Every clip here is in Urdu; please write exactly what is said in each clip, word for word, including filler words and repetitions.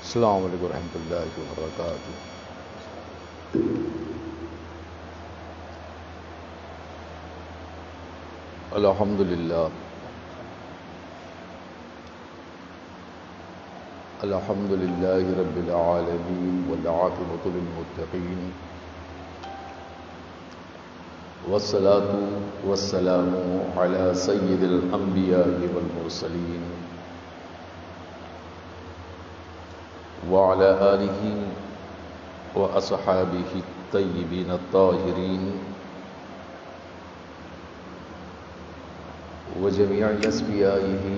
السلام علیکم ورحمۃ اللہ وبرکاتہ۔ الحمد للہ الحمد للہ رب العالمین والعاقبۃ للمتقین والصلاة والسلام علی سید الانبیاء والمرسلین وعلى آلہ واصحابہ الطیبین الطاہرین وجميع أصفيائه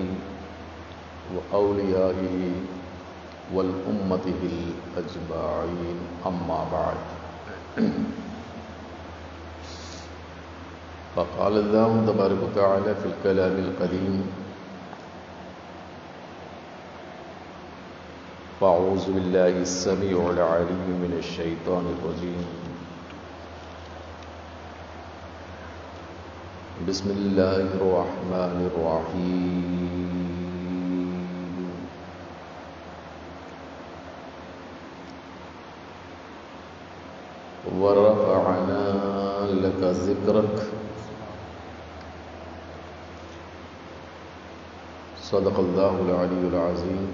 وأوليائه والأمته الأجمعين أما بعد فقال الله تبارك وتعالى في الكلام القديم فأعوذ بالله السميع العليم من الشيطان الرجيم بسم الله الرحمن الرحيم ورفعنا لك ذكرك صدق الله العلي العظيم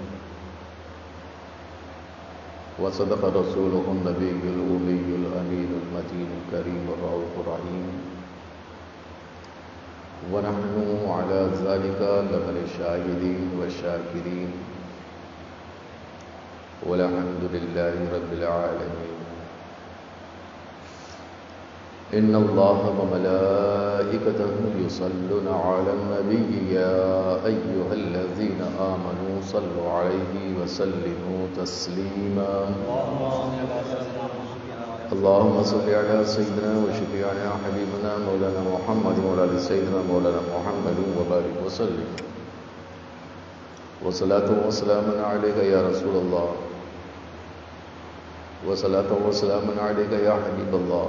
وصدق رسوله النبي الأمي الأمين المتين الكريم الرؤوف الرحيم ونحن على ذلك لمن الشاهدين والشاكرين والحمد لله رب العالمين إن الله وملائكته يصلون على النبي يا أيها الذين آمنوا صلوا عليه وسلموا تسليما اللهم صل على سيدنا وشفيعنا حبيبنا مولانا محمد وعلى آل سيدنا مولانا محمد وبارك وسلم وصلاة وسلام عليك يا رسول الله وصلاة وسلام عليك يا حبيب الله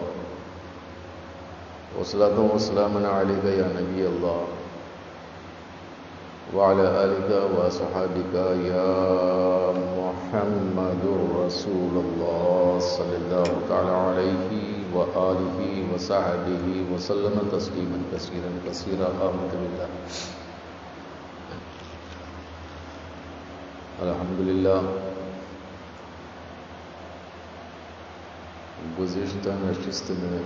وصلاة وسلام عليك يا نبي الله وعلى آلك وصحابك يا محمد رسول الله صلى الله تعالى عليه وآله وصحبه وسلم تسليما كثيرا كثيرا آمنت بالله الحمد للہ گزشتہ نشست میں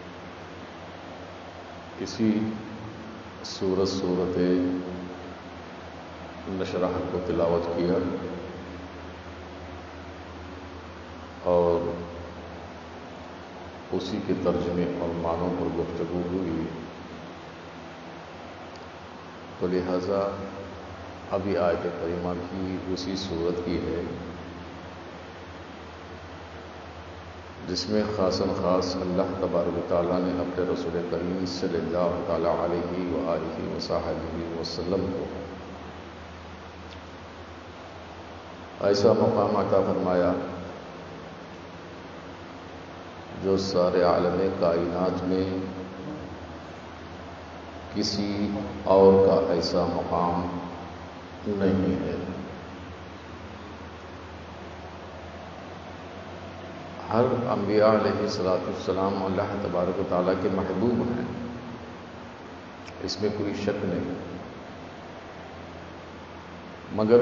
اسی سورت سورت نشرح کو تلاوت کیا اور اسی کے ترجمے اور معنوں پر گفتگو ہوئی، تو لہذا ابھی آیت کریمہ کی اسی صورت کی ہے جس میں خاصاً خاص اللہ تبارک و تعالیٰ نے اپنے رسول کریم صلی اللہ تعالیٰ علیہ وآلہ وصحبہ وسلم کو ایسا مقام عطا فرمایا جو سارے عالم کائنات میں کسی اور کا ایسا مقام نہیں ہے۔ ہر انبیاء علیہ الصلوۃ والسلام اللہ تبارک و تعالیٰ کے محبوب ہیں، اس میں کوئی شک نہیں، مگر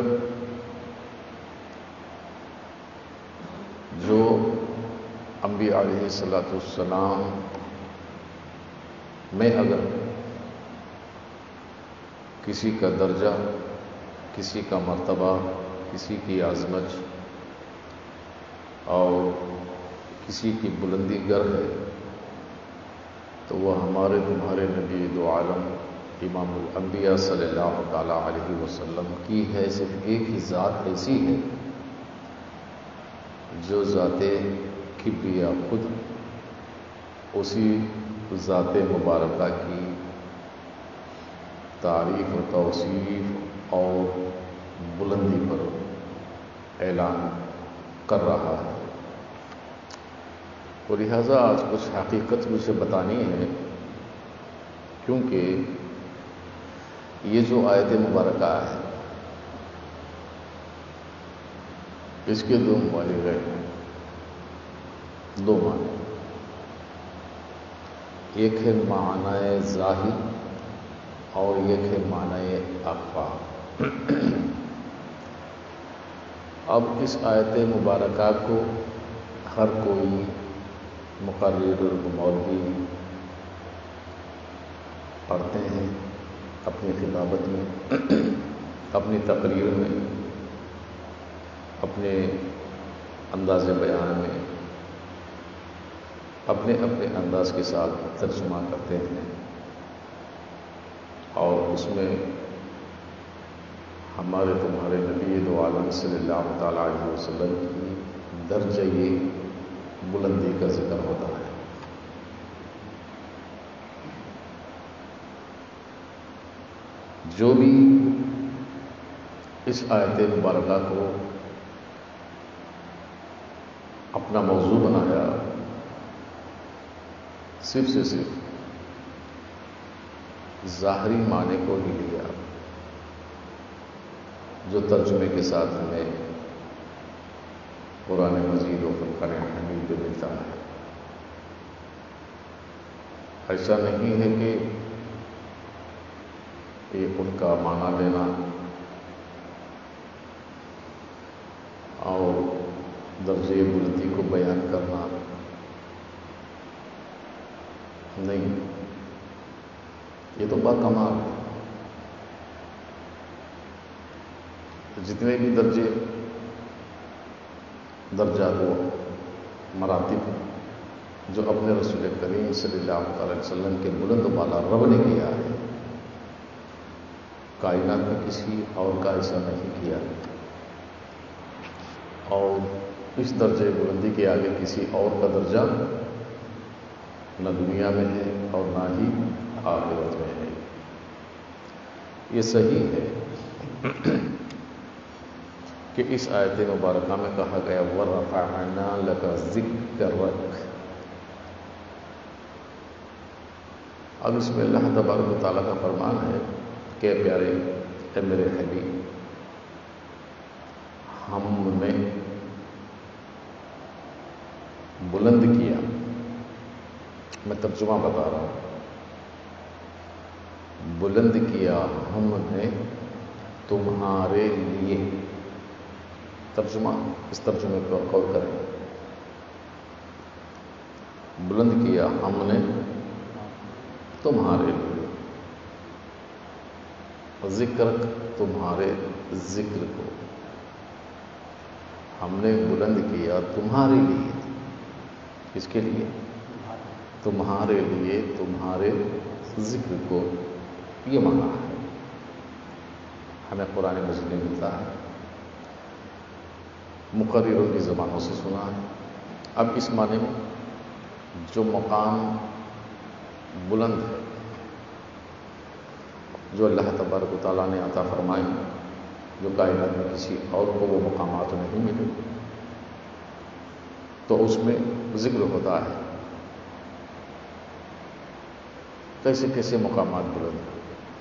جو انبیاء علیہ الصلوۃ والسلام میں اگر کسی کا درجہ، کسی کا مرتبہ، کسی کی عظمت اور کسی کی بلندی گر ہے تو وہ ہمارے تمہارے نبی دو عالم امام الانبیاء صلی اللہ تعالیٰ علیہ وسلم کی ہے۔ صرف ایک ہی ذات ایسی ہے جو ذات کبریا خود اسی ذات مبارکہ کی تعریف و توصیف اور بلندی پر اعلان کر رہا ہے، اور لہٰذا آج کچھ حقیقت مجھے بتانی ہے، کیونکہ یہ جو آیت مبارکہ ہے اس کے دو مبالغے ہیں، دو معنی. ایک ہے معنی ظاہر اور ایک ہے معنی اخفا. اب اس آیت مبارکہ کو ہر کوئی مقرر مولوی پڑھتے ہیں اپنی خطابت میں، اپنی تقریر میں، اپنے انداز بیان میں، اپنے اپنے انداز کے ساتھ ترجمہ کرتے ہیں، اور اس میں ہمارے تمہارے نبی دو عالم صلی اللہ تعالیٰ علیہ وسلم کی درجۂ بلندی کا ذکر ہوتا ہے. جو بھی اس آیت مبارکہ کو اپنا موضوع بنایا، صرف سے صرف ظاہری معنی کو ہی لیا جو ترجمے کے ساتھ ہمیں قرآن مجید و فرقان حمید میں ملتا ہے. ایسا نہیں ہے کہ یہ ان کا معنی لینا اور درجۂ بلندی کو بیان کرنا نہیں، یہ تو باکمال ہے. جتنے بھی درجے درجات و مراتب جو اپنے رسول کریم صلی اللہ علیہ وسلم کے بلند بالا رب نے کیا ہے، کائنات میں کسی اور کا ایسا نہیں کیا، اور اس درجے بلندی کے آگے کسی اور کا درجہ نہ دنیا میں ہے اور نہ ہی آخرت میں ہے. یہ صحیح ہے کہ اس آیت مبارکہ میں کہا گیا وَرَفَعْنَا لَكَ ذِكْرَكَ. اب اس میں اللہ تبارک و تعالیٰ کا فرمان ہے کہ پیارے اے میرے حبیب، ہم نے بلند کیا. میں ترجمہ بتا رہا ہوں. بلند کیا ہم نے تمہارے لیے. ترجمہ اس ترجمے پر غور کریں. بلند کیا ہم نے تمہارے لیے، ذکر تمہارے ذکر کو ہم نے بلند کیا تمہارے لیے. کس کے لیے؟ تمہارے لیے، تمہارے ذکر کو. یہ معنی ہے ہمیں قرآن مجید میں ملتا ہے، مقرروں کی زبانوں سے سنا ہے. اب اس معنی میں جو مقام بلند ہے، جو اللہ تبارک و تعالیٰ نے عطا فرمائے، جو کائنات میں کسی اور کو وہ مقامات نہیں ملے، تو اس میں ذکر ہوتا ہے کیسے کیسے مقامات بلند ہیں.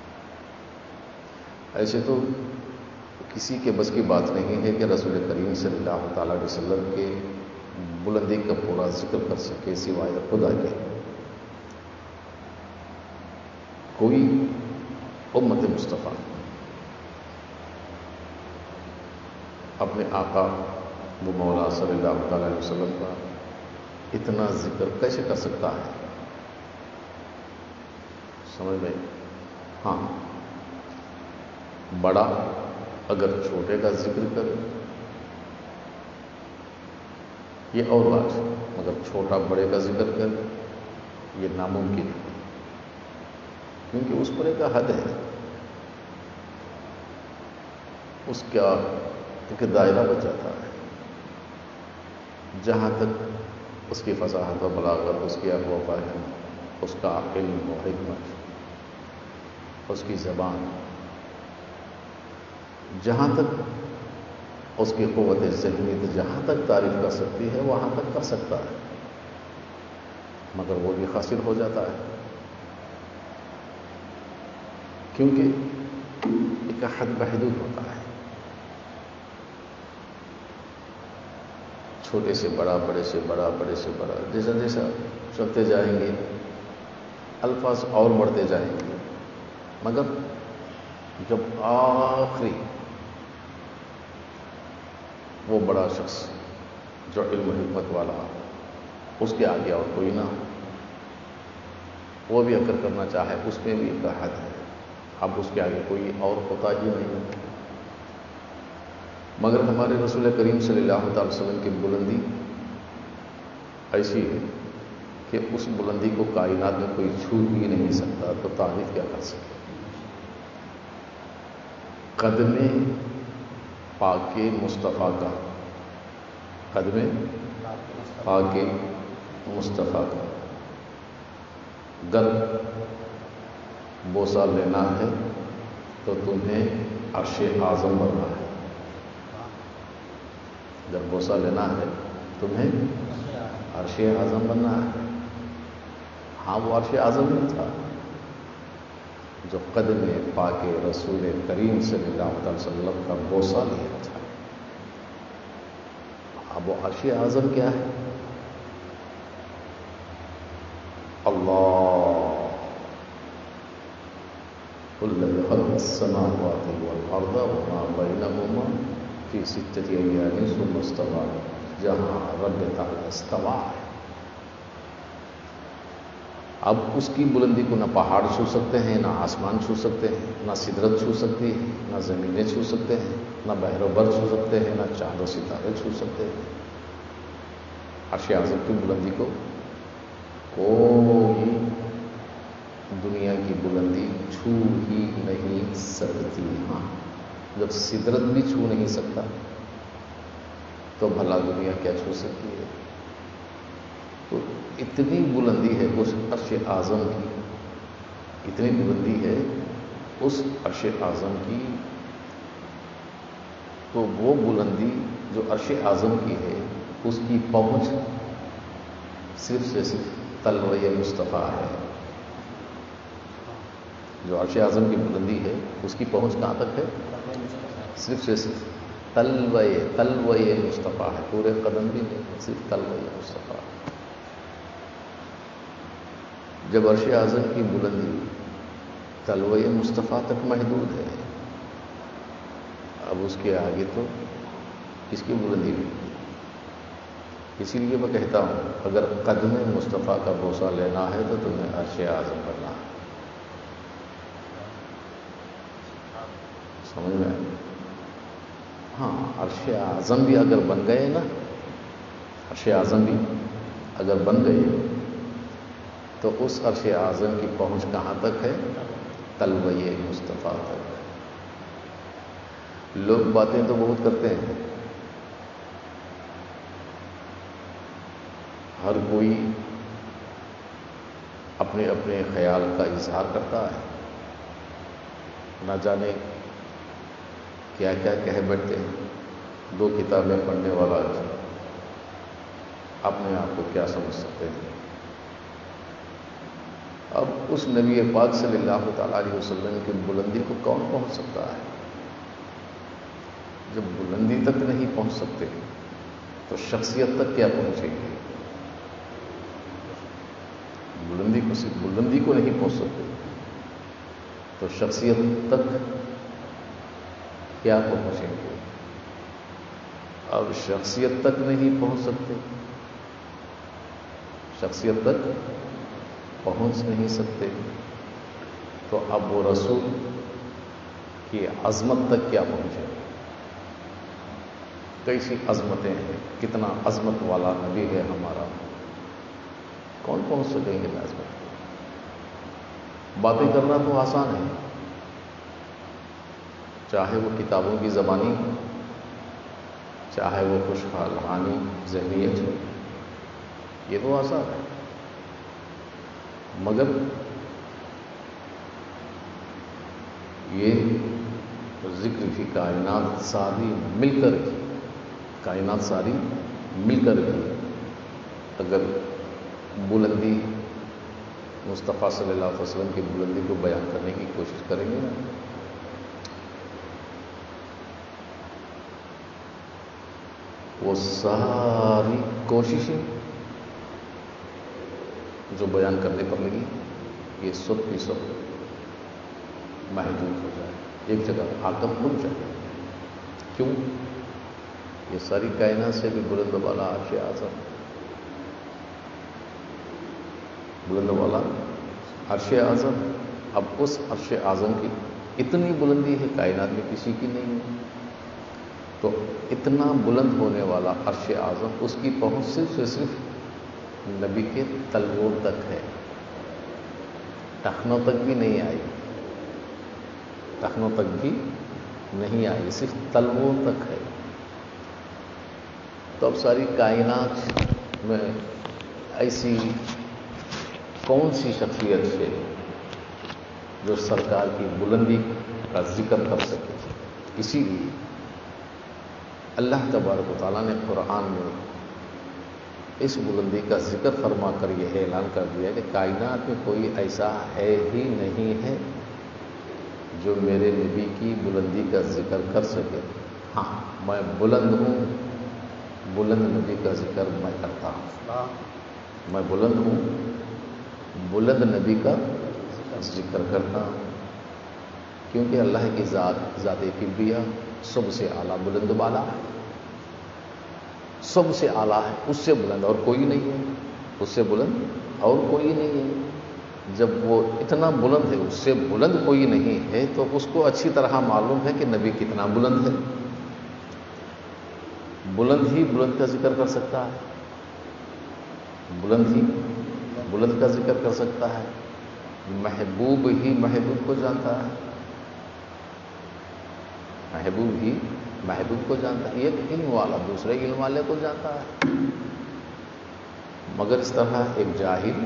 ایسے تو کسی کے بس کی بات نہیں ہے کہ رسول کریم صلی اللہ تعالیٰ علیہ وسلم کے بلندی کا پورا ذکر کر سکے سوائے خدا کے. کوئی امت مصطفیٰ اپنے آقا وہ مولا صلی اللہ تعالیٰ علیہ وسلم کا اتنا ذکر کیسے کر سکتا ہے؟ سمجھ گئے؟ ہاں، بڑا اگر چھوٹے کا ذکر کرے یہ اور بات ہے، مگر چھوٹا بڑے کا ذکر کرے یہ ناممکن ہے، کیونکہ اس پر ایک حد ہے، اس کا ایک دائرہ بچ جاتا ہے. جہاں تک اس کی فصاحت و بلاغت، اس کی عقل و فہم، اس کا علم و حکمت، اس کی زبان، جہاں تک اس کی قوت ذہنی جہاں تک تعریف کر سکتی ہے وہاں تک کر سکتا ہے، مگر وہ بھی حاصل ہو جاتا ہے، کیونکہ ایک حد بحدود ہوتا ہے. چھوٹے سے بڑا، بڑے سے بڑا، بڑے سے بڑا، جیسا جیسا چلتے جائیں گے الفاظ اور بڑھتے جائیں گے، مگر جب آخری وہ بڑا شخص جو علم و حکمت والا اس کے آگے اور کوئی نہ ہو، وہ بھی اگر کرنا چاہے اس میں بھی ایک حد ہے، اب اس کے آگے کوئی اور ہوتا ہی نہیں۔ مگر ہمارے رسول کریم صلی اللہ تعالی وسلم کی بلندی ایسی ہے کہ اس بلندی کو کائنات میں کوئی چھو ہی نہیں سکتا، تو تعریف کیا کر سکے۔ قدم پاک مصطفیٰ کا، قدم پاک مصطفیٰ کا گر بوسہ لینا ہے تو تمہیں عرش اعظم بننا ہے۔ گر بوسہ لینا ہے تمہیں عرش اعظم بننا ہے۔ ہاں وہ عرش اعظم ہی تھا جو قدم پاک رسول کریم صلی اللہ علیہ وسلم کا بوسہ لیا تھا۔ اب وہ عرش اعظم کیا ہے؟ اللہ الذی خلق السماوات والارض وما بینہما فی ستۃ ایام ثم استوى، جہاں رب تعالی استوى ہے۔ اب اس کی بلندی کو نہ پہاڑ چھو سکتے ہیں، نہ آسمان چھو سکتے ہیں، نہ سدرت چھو سکتی ہے، نہ زمینیں چھو سکتے ہیں، نہ بحر و بر چھو سکتے ہیں، نہ چاند و ستارے چھو سکتے ہیں۔ عرش اعظم کی بلندی کو کوئی دنیا کی بلندی چھو ہی نہیں سکتی۔ ہاں جب سدرت بھی چھو نہیں سکتا تو بھلا دنیا کیا چھو سکتی ہے؟ تو اتنی بلندی ہے اس عرش اعظم کی، اتنی بلندی ہے اس عرش اعظم کی، تو وہ بلندی جو عرش اعظم کی ہے اس کی پہنچ صرف سے صرف طلوع مصطفیٰ ہے۔ جو عرش اعظم کی بلندی ہے اس کی پہنچ کہاں تک ہے؟ صرف سے صرف طلوع طلوع مصطفیٰ ہے، پورے قدم بھی نہیں، صرف طلوع مصطفیٰ۔ جب عرش اعظم کی بلندی طلوع مصطفیٰ تک محدود ہے، اب اس کے آگے تو کس کی بلندی بھی؟ اسی لیے میں کہتا ہوں اگر قدم مصطفیٰ کا بوسہ لینا ہے تو تمہیں عرش اعظم بننا ہے۔ سمجھ میں آئے؟ ہاں عرش اعظم بھی اگر بن گئے نا، عرش اعظم بھی اگر بن گئے تو اس عرش اعظم کی پہنچ کہاں تک ہے؟ طلوع مصطفیٰ تک۔ لوگ باتیں تو بہت کرتے ہیں، ہر کوئی اپنے اپنے خیال کا اظہار کرتا ہے، نہ جانے کیا کیا کہہ بیٹھتے ہیں۔ دو کتابیں پڑھنے والا اپنے آپ کو کیا سمجھ سکتے ہیں؟ اب اس نبی پاک صلی اللہ تعالی علیہ وسلم کی بلندی کو کون پہنچ سکتا ہے؟ جب بلندی تک نہیں پہنچ سکتے تو شخصیت تک کیا پہنچیں گے؟ بلندی کو صرف بلندی کو نہیں پہنچ سکتے تو شخصیت تک کیا پہنچیں گے؟ اب شخصیت تک نہیں پہنچ سکتے، شخصیت تک پہنچ نہیں سکتے تو اب وہ رسول کی عظمت تک کیا پہنچے؟ کیسی عظمتیں ہیں، کتنا عظمت والا نبی ہے ہمارا، کون پہنچ سکیں گے عظمت؟ باتیں کرنا تو آسان ہے، چاہے وہ کتابوں کی زبانی ہو، چاہے وہ خوشحالانی ذہنیت ہو، یہ تو آسان ہے، مگر یہ ذکر کی کائنات ساری مل کر کی، کائنات ساری مل کر کی اگر بلندی مصطفیٰ صلی اللہ علیہ وسلم کی بلندی کو بیان کرنے کی کوشش کریں گے نا، وہ ساری کوششیں جو بیان کرنے پر لگی یہ سب کی سب محدود ہو جائے، ایک جگہ آ کر رک جائے۔ کیوں؟ یہ ساری کائنات سے بھی بلند والا عرش اعظم، بلند والا عرش اعظم۔ اب اس عرش اعظم کی اتنی بلندی ہے کائنات میں کسی کی نہیں ہے، تو اتنا بلند ہونے والا عرش اعظم اس کی پہنچ صرف سے صرف نبی کے تلووں تک ہے، ٹخنوں تک بھی نہیں آئی، ٹخنوں تک بھی نہیں آئی، صرف تلووں تک ہے۔ تو اب ساری کائنات میں ایسی کون سی شخصیت ہے جو سرکار کی بلندی کا ذکر کر سکے؟ اسی لیے اللہ تبارک و تعالیٰ نے قرآن میں اس بلندی کا ذکر فرما کر یہ اعلان کر دیا کہ کائنات میں کوئی ایسا ہے ہی نہیں ہے جو میرے نبی کی بلندی کا ذکر کر سکے۔ ہاں، میں بلند ہوں، بلند نبی کا ذکر میں کرتا ہوں، میں بلند ہوں، بلند نبی کا ذکر کرتا ہوں، کیونکہ اللہ کی ذات ذات کبریا سب سے اعلیٰ بلند بالا ہے، سب سے اعلیٰ ہے، اس سے بلند اور کوئی نہیں ہے، اس سے بلند اور کوئی نہیں ہے۔ جب وہ اتنا بلند ہے، اس سے بلند کوئی نہیں ہے، تو اس کو اچھی طرح معلوم ہے کہ نبی کتنا بلند ہے، بلند ہی بلند کا ذکر کر سکتا ہے، بلند ہی بلند کا ذکر کر سکتا ہے، محبوب ہی محبوب کو جانتا ہے، محبوب ہی محبوب کو جانتا ہے، ایک علم والا دوسرے علم والے کو جانتا ہے، مگر اس طرح ایک جاہل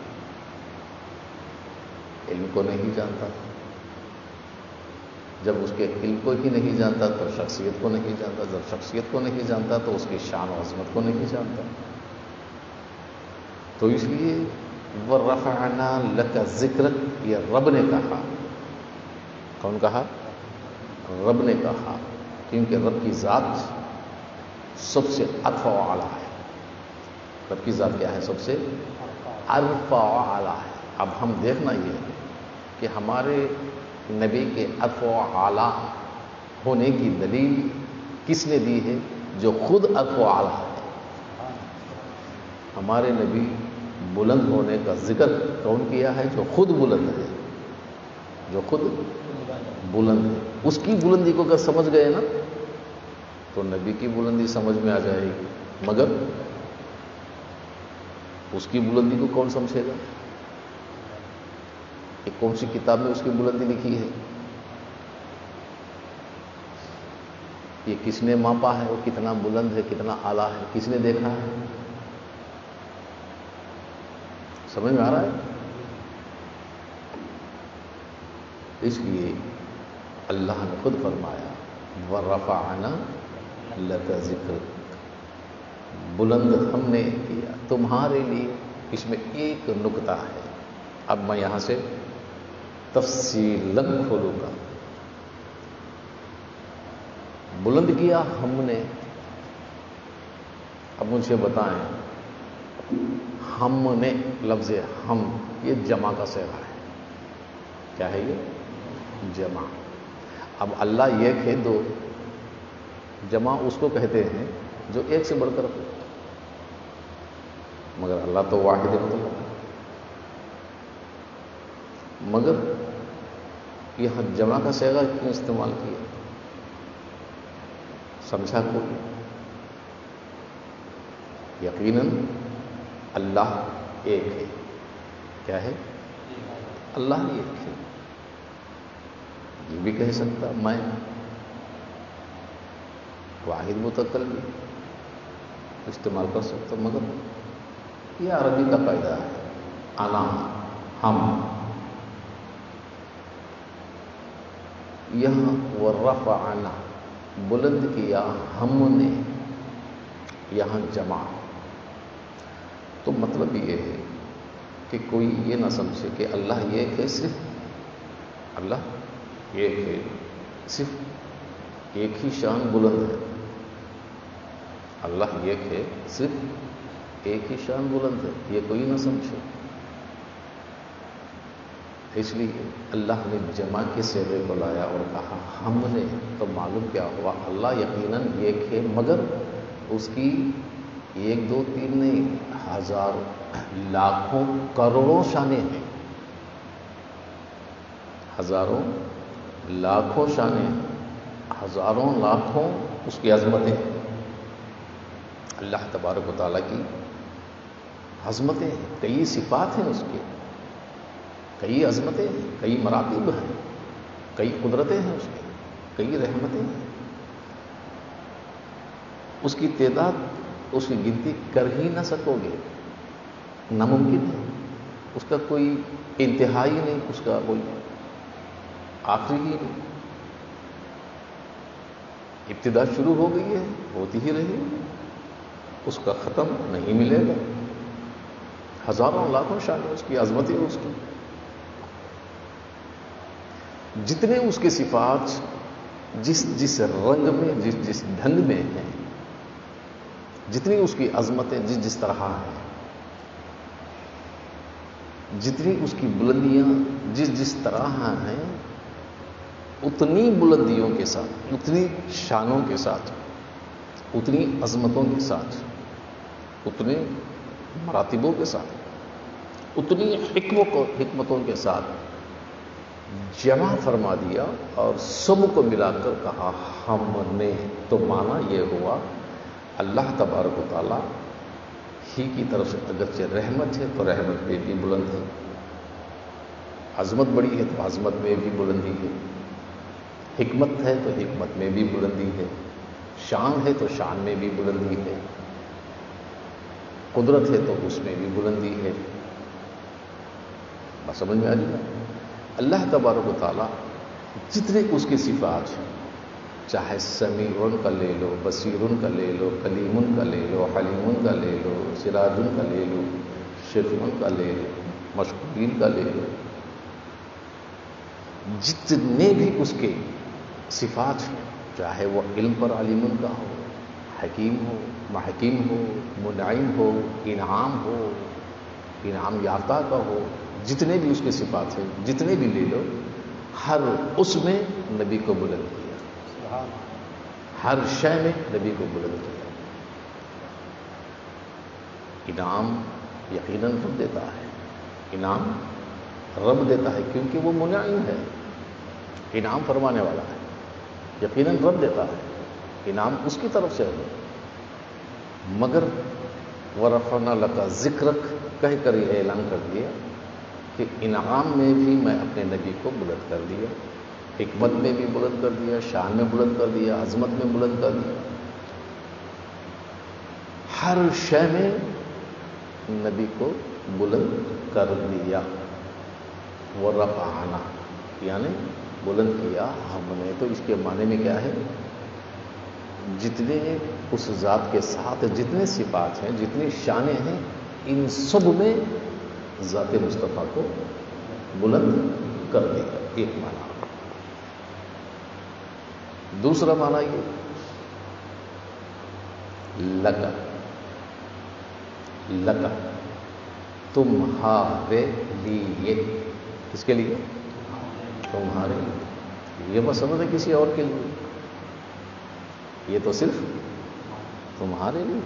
علم کو نہیں جانتا، جب اس کے علم کو ہی نہیں جانتا تو شخصیت کو نہیں جانتا، جب شخصیت کو نہیں جانتا تو اس کی شان و عظمت کو نہیں جانتا۔ تو اس لیے وَرَفَعْنَا لَكَ ذِكْرَكَ، یہ رب نے کہا، کون کہا؟ رب نے کہا، کیونکہ رب کی ذات سب سے ارفع و اعلیٰ ہے، رب کی ذات کیا ہے؟ سب سے ارفع و اعلیٰ ہے۔ اب ہم دیکھنا یہ ہے کہ ہمارے نبی کے ارفع و اعلیٰ ہونے کی دلیل کس نے دی ہے؟ جو خود ارفع و اعلیٰ ہے۔ ہمارے نبی بلند ہونے کا ذکر کون کیا ہے؟ جو خود بلند ہے، جو خود بلند ہے۔ اس کی بلندی کو اگر سمجھ گئے نا تو نبی کی بلندی سمجھ میں آ جائے گی، مگر اس کی بلندی کو کون سمجھے گا؟ کہ کون سی کتاب میں اس کی بلندی لکھی ہے، یہ کس نے ماپا ہے، وہ کتنا بلند ہے، کتنا اعلیٰ ہے، کس نے دیکھا ہے؟ سمجھ میں آ رہا ہے؟ اس لیے اللہ نے خود فرمایا وَرَفَعْنَا لَكَ ذِكْرَكَ، بلند ہم نے کیا تمہارے لیے۔ اس میں ایک نکتہ ہے، اب میں یہاں سے تفصیلاً کھولوں گا۔ بلند کیا ہم نے، اب مجھے بتائیں، ہم نے لفظ ہم یہ جمع کا صیغہ ہے، کیا ہے یہ؟ جمع۔ اب اللہ ایک ہے، دو، جمع اس کو کہتے ہیں جو ایک سے بڑھ کر ہو، مگر اللہ تو واحد مطلق ہے۔ مگر یہ جمع کا صیغہ کیوں استعمال کیا؟ سمجھا کوئی؟ یقیناً اللہ ایک ہے، کیا ہے؟ اللہ ایک ہے۔ یہ بھی کہہ سکتا میں واحد متکلم استعمال کر سکتا، مگر یہ عربی کا قاعدہ ہے، انا، ہم۔ یہاں ورفعنا بلند کیا ہم نے، یہاں جمع، تو مطلب یہ ہے کہ کوئی یہ نہ سمجھے کہ اللہ ایک ہے، صرف اللہ ایک ہے، صرف ایک ہی شان بلند ہے۔ اللہ ایک ہے، صرف ایک ہی شان بلند ہے، یہ کوئی نہ سمجھے۔ اس لیے اللہ نے جمع کے صیغے کو لایا اور کہا ہم نے، تو معلوم کیا ہوا؟ اللہ یقیناً ایک ہے، مگر اس کی ایک دو تین نہیں، ہزار لاکھوں کروڑوں شانیں ہیں، ہزاروں لاکھوں شانیں، ہزاروں لاکھوں اس کی عظمتیں ہیں۔ اللہ تبارک و تعالیٰ کی عظمتیں ہیں، کئی صفات ہیں اس کے، کئی عظمتیں ہیں، کئی مراتب ہیں، کئی قدرتیں ہیں اس کی، کئی رحمتیں ہیں۔ اس کی تعداد، اس کی گنتی کر ہی نہ سکو گے، ناممکن ہے۔ اس کا کوئی انتہائی نہیں، اس کا کوئی آخری ہی نہیں۔ ابتدا شروع ہو گئی ہے، ہوتی ہی رہی، اس کا ختم نہیں ملے گا۔ ہزاروں لاکھوں شان اس کی عظمتیں اس کی، جتنے اس کے صفات جس جس رنگ میں، جس جس ڈھنگ میں ہیں، جتنی اس کی عظمتیں جس جس طرح ہیں، جتنی اس کی بلندیاں جس جس طرح ہیں، اتنی بلندیوں کے ساتھ، اتنی شانوں کے ساتھ، اتنی عظمتوں کے ساتھ، اتنے مراتبوں کے ساتھ، اتنی حکمتوں کے ساتھ جمع فرما دیا اور سب کو ملا کر کہا ہم نے۔ تو معنی یہ ہوا اللہ تبارک و تعالیٰ ہی کی طرف سے اگرچہ رحمت ہے تو رحمت میں بھی بلند ہے، عظمت بڑی ہے تو عظمت میں بھی بلندی ہے، حکمت ہے تو حکمت میں بھی بلندی ہے، شان ہے تو شان میں بھی بلندی ہے، قدرت ہے تو اس میں بھی بلندی ہے۔ بس سمجھ میں آ جائے۔ اللہ تبارک و تعالیٰ جتنے اس کی صفات ہیں، چاہے سمیع کا لے لو، بصیر کا لے لو، کلیم کا لے لو، حلیم کا لے لو، سراج کا لے لو، شفیع کا لے لو، مشکور کا لے لو، جتنے بھی اس کے صفات ہیں، چاہے وہ علم پر علیم کا ہو، حکیم ہو، محکیم ہو، منعم ہو، انعام ہو، انعام یافتہ کا ہو، جتنے بھی اس کے صفات ہیں، جتنے بھی لے لو، ہر اس میں نبی کو بلند کیا، ہر شے میں نبی کو بلند کیا۔ انعام یقیناً رب دیتا ہے، انعام رب دیتا ہے کیونکہ وہ منعم ہے، انعام فرمانے والا ہے، یقیناً رب دیتا ہے، انعام اس کی طرف سے ہے، مگر وَرَفَعْنَا لَكَ ذِكْرَكَ کہہ کر یہ اعلان کر دیا کہ انعام میں بھی میں اپنے نبی کو بلند کر دیا، حکمت میں بھی بلند کر دیا، شان میں بلند کر دیا، عظمت میں بلند کر دیا، ہر شے میں نبی کو بلند کر دیا۔ وَرَفَعْنَا یعنی بلند کیا ہم نے، تو اس کے معنی میں کیا ہے؟ جتنے اس ذات کے ساتھ جتنے صفات ہیں، جتنی شانیں ہیں، ان سب میں ذات مصطفیٰ کو بلند کر دیا، ایک معنی۔ دوسرا معنی یہ لگا، لگا تمہارے لیے، کس کے لیے؟ تمہارے لیے، یہ مسئلہ ہے کسی اور کے لیے، یہ تو صرف تمہارے لیے۔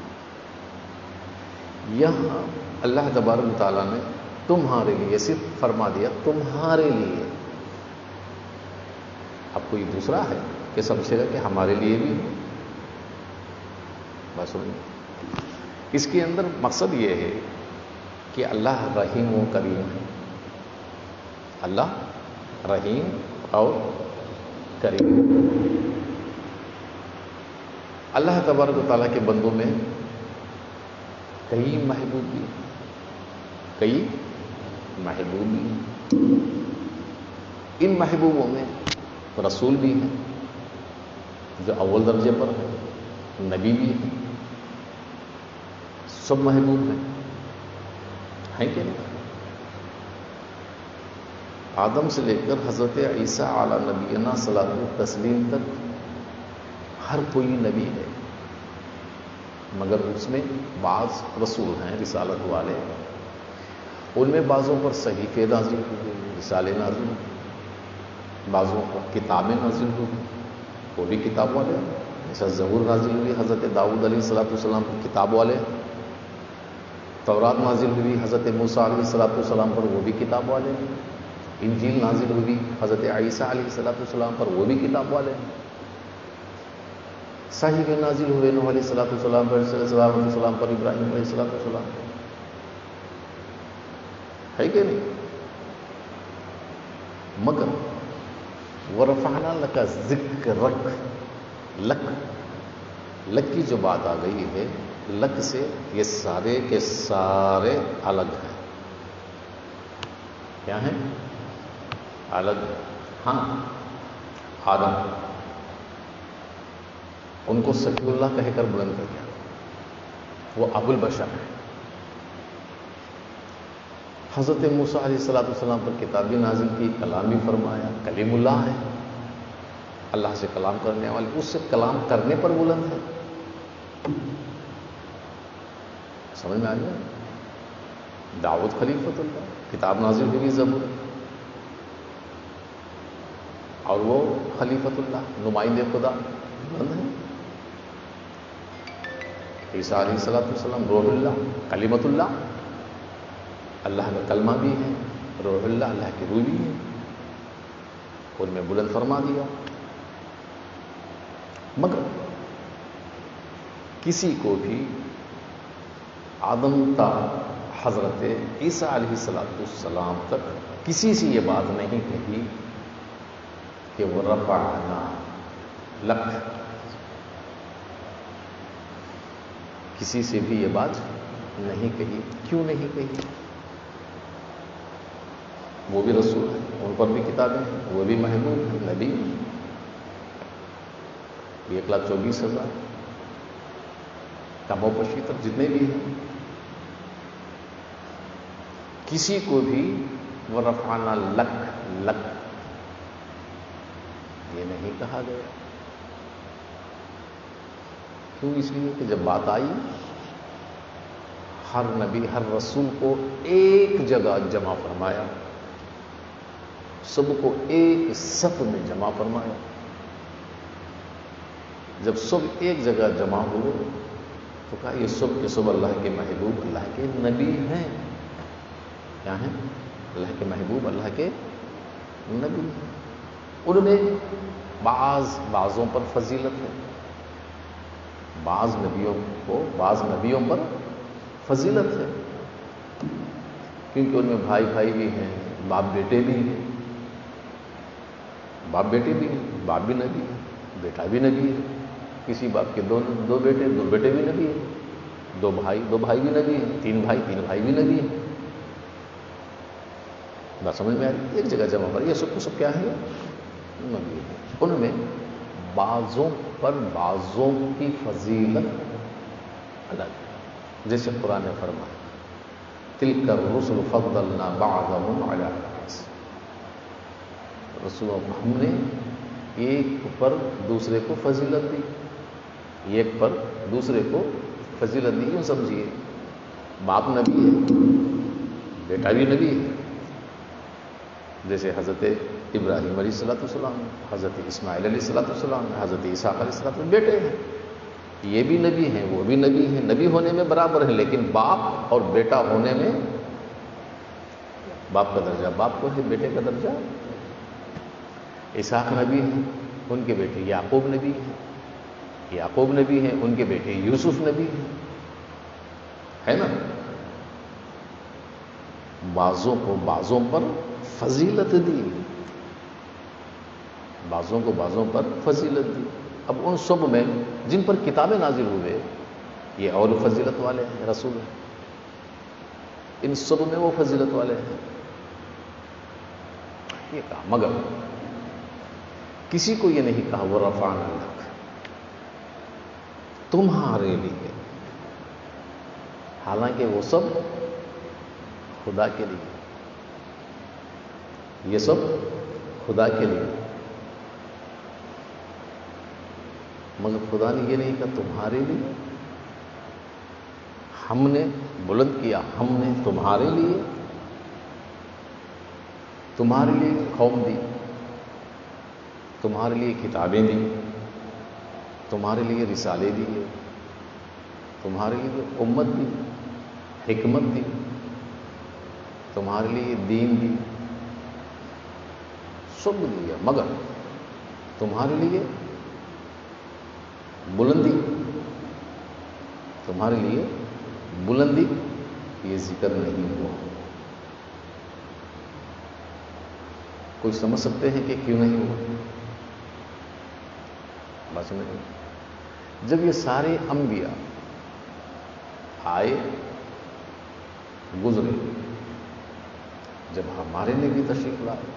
یہاں اللہ تبارک و تعالیٰ نے تمہارے لیے صرف فرما دیا، تمہارے لیے۔ اب کوئی دوسرا ہے کہ سمجھے گا کہ ہمارے لیے بھی، بس اس کے اندر مقصد یہ ہے کہ اللہ رحیم و کریم ہے، اللہ رحیم اور کریم۔ اللہ تبارک و تعالیٰ کے بندوں میں کئی محبوب بھی، کئی محبوب بھی، ان محبوبوں میں رسول بھی ہیں جو اول درجے پر ہیں، نبی بھی ہیں، سب محبوب ہیں، ہیں کہ نہیں؟ آدم سے لے کر حضرت عیسیٰ علی نبینا صلاۃ و تسلیم تک ہر کوئی نبی ہے، مگر اس میں بعض رسول ہیں رسالت والے، ان میں بعضوں پر صحیفے نازل ہوئے، رسالے نازل ہوئے، بعضوں پر کتابیں نازل ہوئی، وہ بھی کتاب والے ہیں۔ جیسا زبور نازل ہوئی حضرت داؤد علیہ الصلوۃ والسلام پر، کتاب والے۔ تورات نازل ہوئی حضرت موسیٰ علیہ الصلوۃ والسلام پر، وہ بھی کتاب والے ہیں۔ انجیل نازل ہوئی حضرت عیسیٰ علیہ الصلوۃ والسلام پر، وہ بھی کتاب والے ہیں۔ صحیفے نازل ہوئے نوح علیہ الصلوۃ والسلام پر، علیہ السلام پر، ابراہیم علیہ الصلوۃ والسلام پر، ہے کہ نہیں؟ مگر ورفعنا لک ذکرک، لک لک کی جو بات آ گئی ہے، لک سے یہ سارے کے سارے الگ ہیں۔ کیا ہیں؟ الگ۔ ہاں، آدم ان کو صفی اللہ کہہ کر بلند کر دیا، وہ ابو البشر ہے۔ حضرت موسیٰ علیہ الصلوۃ والسلام پر کتاب بھی نازل کی، کلام بھی فرمایا، کلیم اللہ ہے، اللہ سے کلام کرنے والے، اس سے کلام کرنے پر بلند ہے۔ سمجھ میں آ گیا؟ داؤد خلیفۃ اللہ، کتاب نازل ہوئی زبور، اور وہ خلیفۃ اللہ، نمائندے خدا، بلند ہے۔ عیسیٰ علیہ الصلوۃ والسلام روح اللہ، کلمۃ اللہ، اللہ کا کلمہ بھی ہے، روح اللہ، اللہ کی روح بھی ہے، ان میں بلند فرما دیا۔ مگر کسی کو بھی آدم تا حضرت عیسیٰ علیہ الصلوۃ والسلام تک کسی سے یہ بات نہیں کہی کہ وہ رفعنا لک، کسی سے بھی یہ بات نہیں کہی۔ کیوں نہیں کہی؟ وہ بھی رسول ہیں، ان پر بھی کتابیں ہیں، وہ بھی محبوب ہیں، نبی ہیں، ایک لاکھ چوبیس ہزار کم و پشی تک جتنے بھی ہیں، کسی کو بھی ورفعنا لک لک یہ نہیں کہا گیا۔ کیوں؟ اس لیے کہ جب بات آئی، ہر نبی ہر رسول کو ایک جگہ جمع فرمایا، سب کو ایک صف میں جمع فرمایا۔ جب سب ایک جگہ جمع ہوئے تو کہا یہ سب کے سب اللہ کے محبوب، اللہ کے نبی ہیں۔ کیا ہیں؟ اللہ کے محبوب، اللہ کے نبی ہیں۔ ان میں بعض بعضوں پر فضیلت ہے، بعض نبیوں کو بعض نبیوں پر فضیلت ہے، کیونکہ ان میں بھائی بھائی بھی ہیں، باپ بیٹے بھی ہیں، باپ بیٹے بھی ہیں، باپ بھی نبی ہے، بیٹا بھی نبی ہے، کسی باپ کے دو دو بیٹے دو بیٹے بھی نبی ہیں، دو بھائی دو بھائی بھی نبی ہیں، تین بھائی تین بھائی بھی نبی ہیں۔ بات سمجھ میں آ رہی؟ ایک جگہ جمع پر یہ سب کو سب کیا ہے؟ نبی ہے۔ ان میں بعضوں پر بعضوں کی فضیلت الگ ہے، جیسے قرآن نے فرمایا تلک الرسل فضلنا بعضهم علی بعض، رسولوں کو ہم نے ایک پر دوسرے کو فضیلت دی، ایک پر دوسرے کو فضیلت دی۔ یوں سمجھیے باپ نبی ہے، بیٹا بھی نبی ہے، جیسے حضرت ابراہیم علیہ الصلوۃ والسلام، حضرت اسماعیل علیہ الصلوۃ والسلام، حضرت اسحاق علیہ الصلوۃ والسلام بیٹے ہیں، یہ بھی نبی ہیں وہ بھی نبی ہیں، نبی ہونے میں برابر ہیں، لیکن باپ اور بیٹا ہونے میں باپ کا درجہ باپ کو ہے، بیٹے کا درجہ۔ اسحاق نبی ہیں، ان کے بیٹے یعقوب نبی ہیں، یعقوب نبی ہیں، ان کے بیٹے یوسف نبی ہیں، ہے نا؟ بعضوں کو بعضوں پر فضیلت دی، بعضوں کو بعضوں پر فضیلت دی۔ اب ان سب میں جن پر کتابیں نازل ہوئے یہ اور فضیلت والے ہیں، رسول ہیں، ان سب میں وہ فضیلت والے ہیں، یہ کہا۔ مگر کسی کو یہ نہیں کہا وہ رفعنا لک، تمہارے لیے، حالانکہ وہ سب خدا کے لیے، یہ سب خدا کے لیے، مگر خدا نے یہ نہیں کہا تمہارے لیے، ہم نے بلند کیا ہم نے تمہارے لیے، تمہارے لیے قوم دی، تمہارے لیے کتابیں دی، تمہارے لیے رسالے دیے، تمہارے لیے امت دی، حکمت دی، تمہارے لیے دین دی، سب دیا، مگر تمہارے لیے بلندی، تمہارے لیے بلندی یہ ذکر نہیں ہوا۔ کوئی سمجھ سکتے ہیں کہ کیوں نہیں ہوا؟ بات سمجھ، جب یہ سارے انبیاء آئے گزرے، جب ہمارے نبی تشریف لائے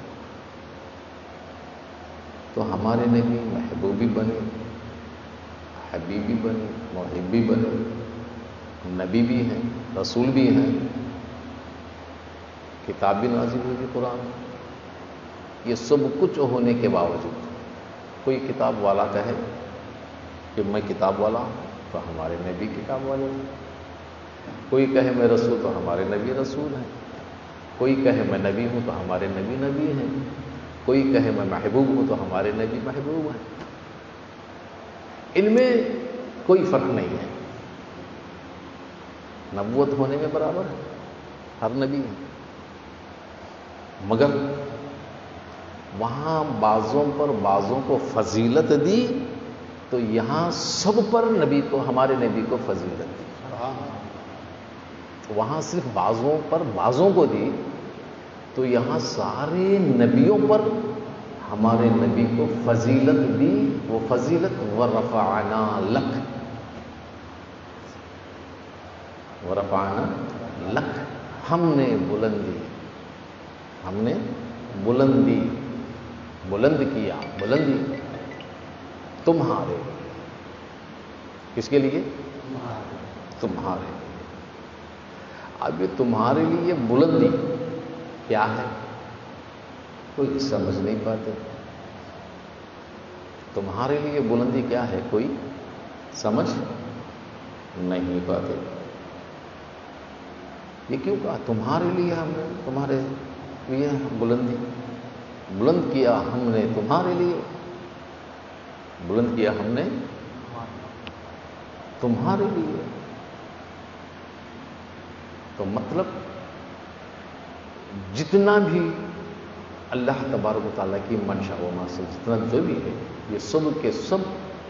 تو ہمارے نبی محبوبی بنے، حبیبی بنے، محبی بنے، نبی بھی ہیں، رسول بھی ہیں، کتاب بھی نازل ہوئی قرآن۔ یہ سب کچھ ہونے کے باوجود کوئی کتاب والا کہے کہ میں کتاب والا ہوں تو ہمارے نبی کتاب والے ہیں، کوئی کہے میں رسول تو ہمارے نبی رسول ہیں، کوئی کہے میں نبی ہوں تو ہمارے نبی نبی ہیں، کوئی کہے میں محبوب ہوں تو ہمارے نبی محبوب ہیں۔ ان میں کوئی فرق نہیں ہے، نبوت ہونے میں برابر ہے، ہر نبی ہے، مگر وہاں بعضوں پر بعضوں کو فضیلت دی تو یہاں سب پر نبی کو، ہمارے نبی کو فضیلت دی۔ وہاں صرف بعضوں پر بعضوں کو دی تو یہاں سارے نبیوں پر ہمارے نبی کو فضیلت دی۔ وہ فضیلت ورفعنا لک، ورفعنا لک، ہم نے بلندی، ہم نے بلندی بلند کیا، بلندی تمہارے، کس کے لیے؟ تمہارے لیے۔ اب یہ تمہارے لیے بلندی کیا ہے کوئی سمجھ نہیں پاتے، تمہارے لیے بلندی کیا ہے کوئی سمجھ نہیں پاتے۔ یہ کیوں کہا تمہارے لیے ہم نے، تمہارے لیے بلندی، بلند کیا ہم نے تمہارے لیے، بلند کیا ہم نے تمہارے لیے۔ تو مطلب جتنا بھی اللہ تبارک و تعالیٰ کی منشا و مقصد، جتنا جو بھی ہے، یہ سب کے سب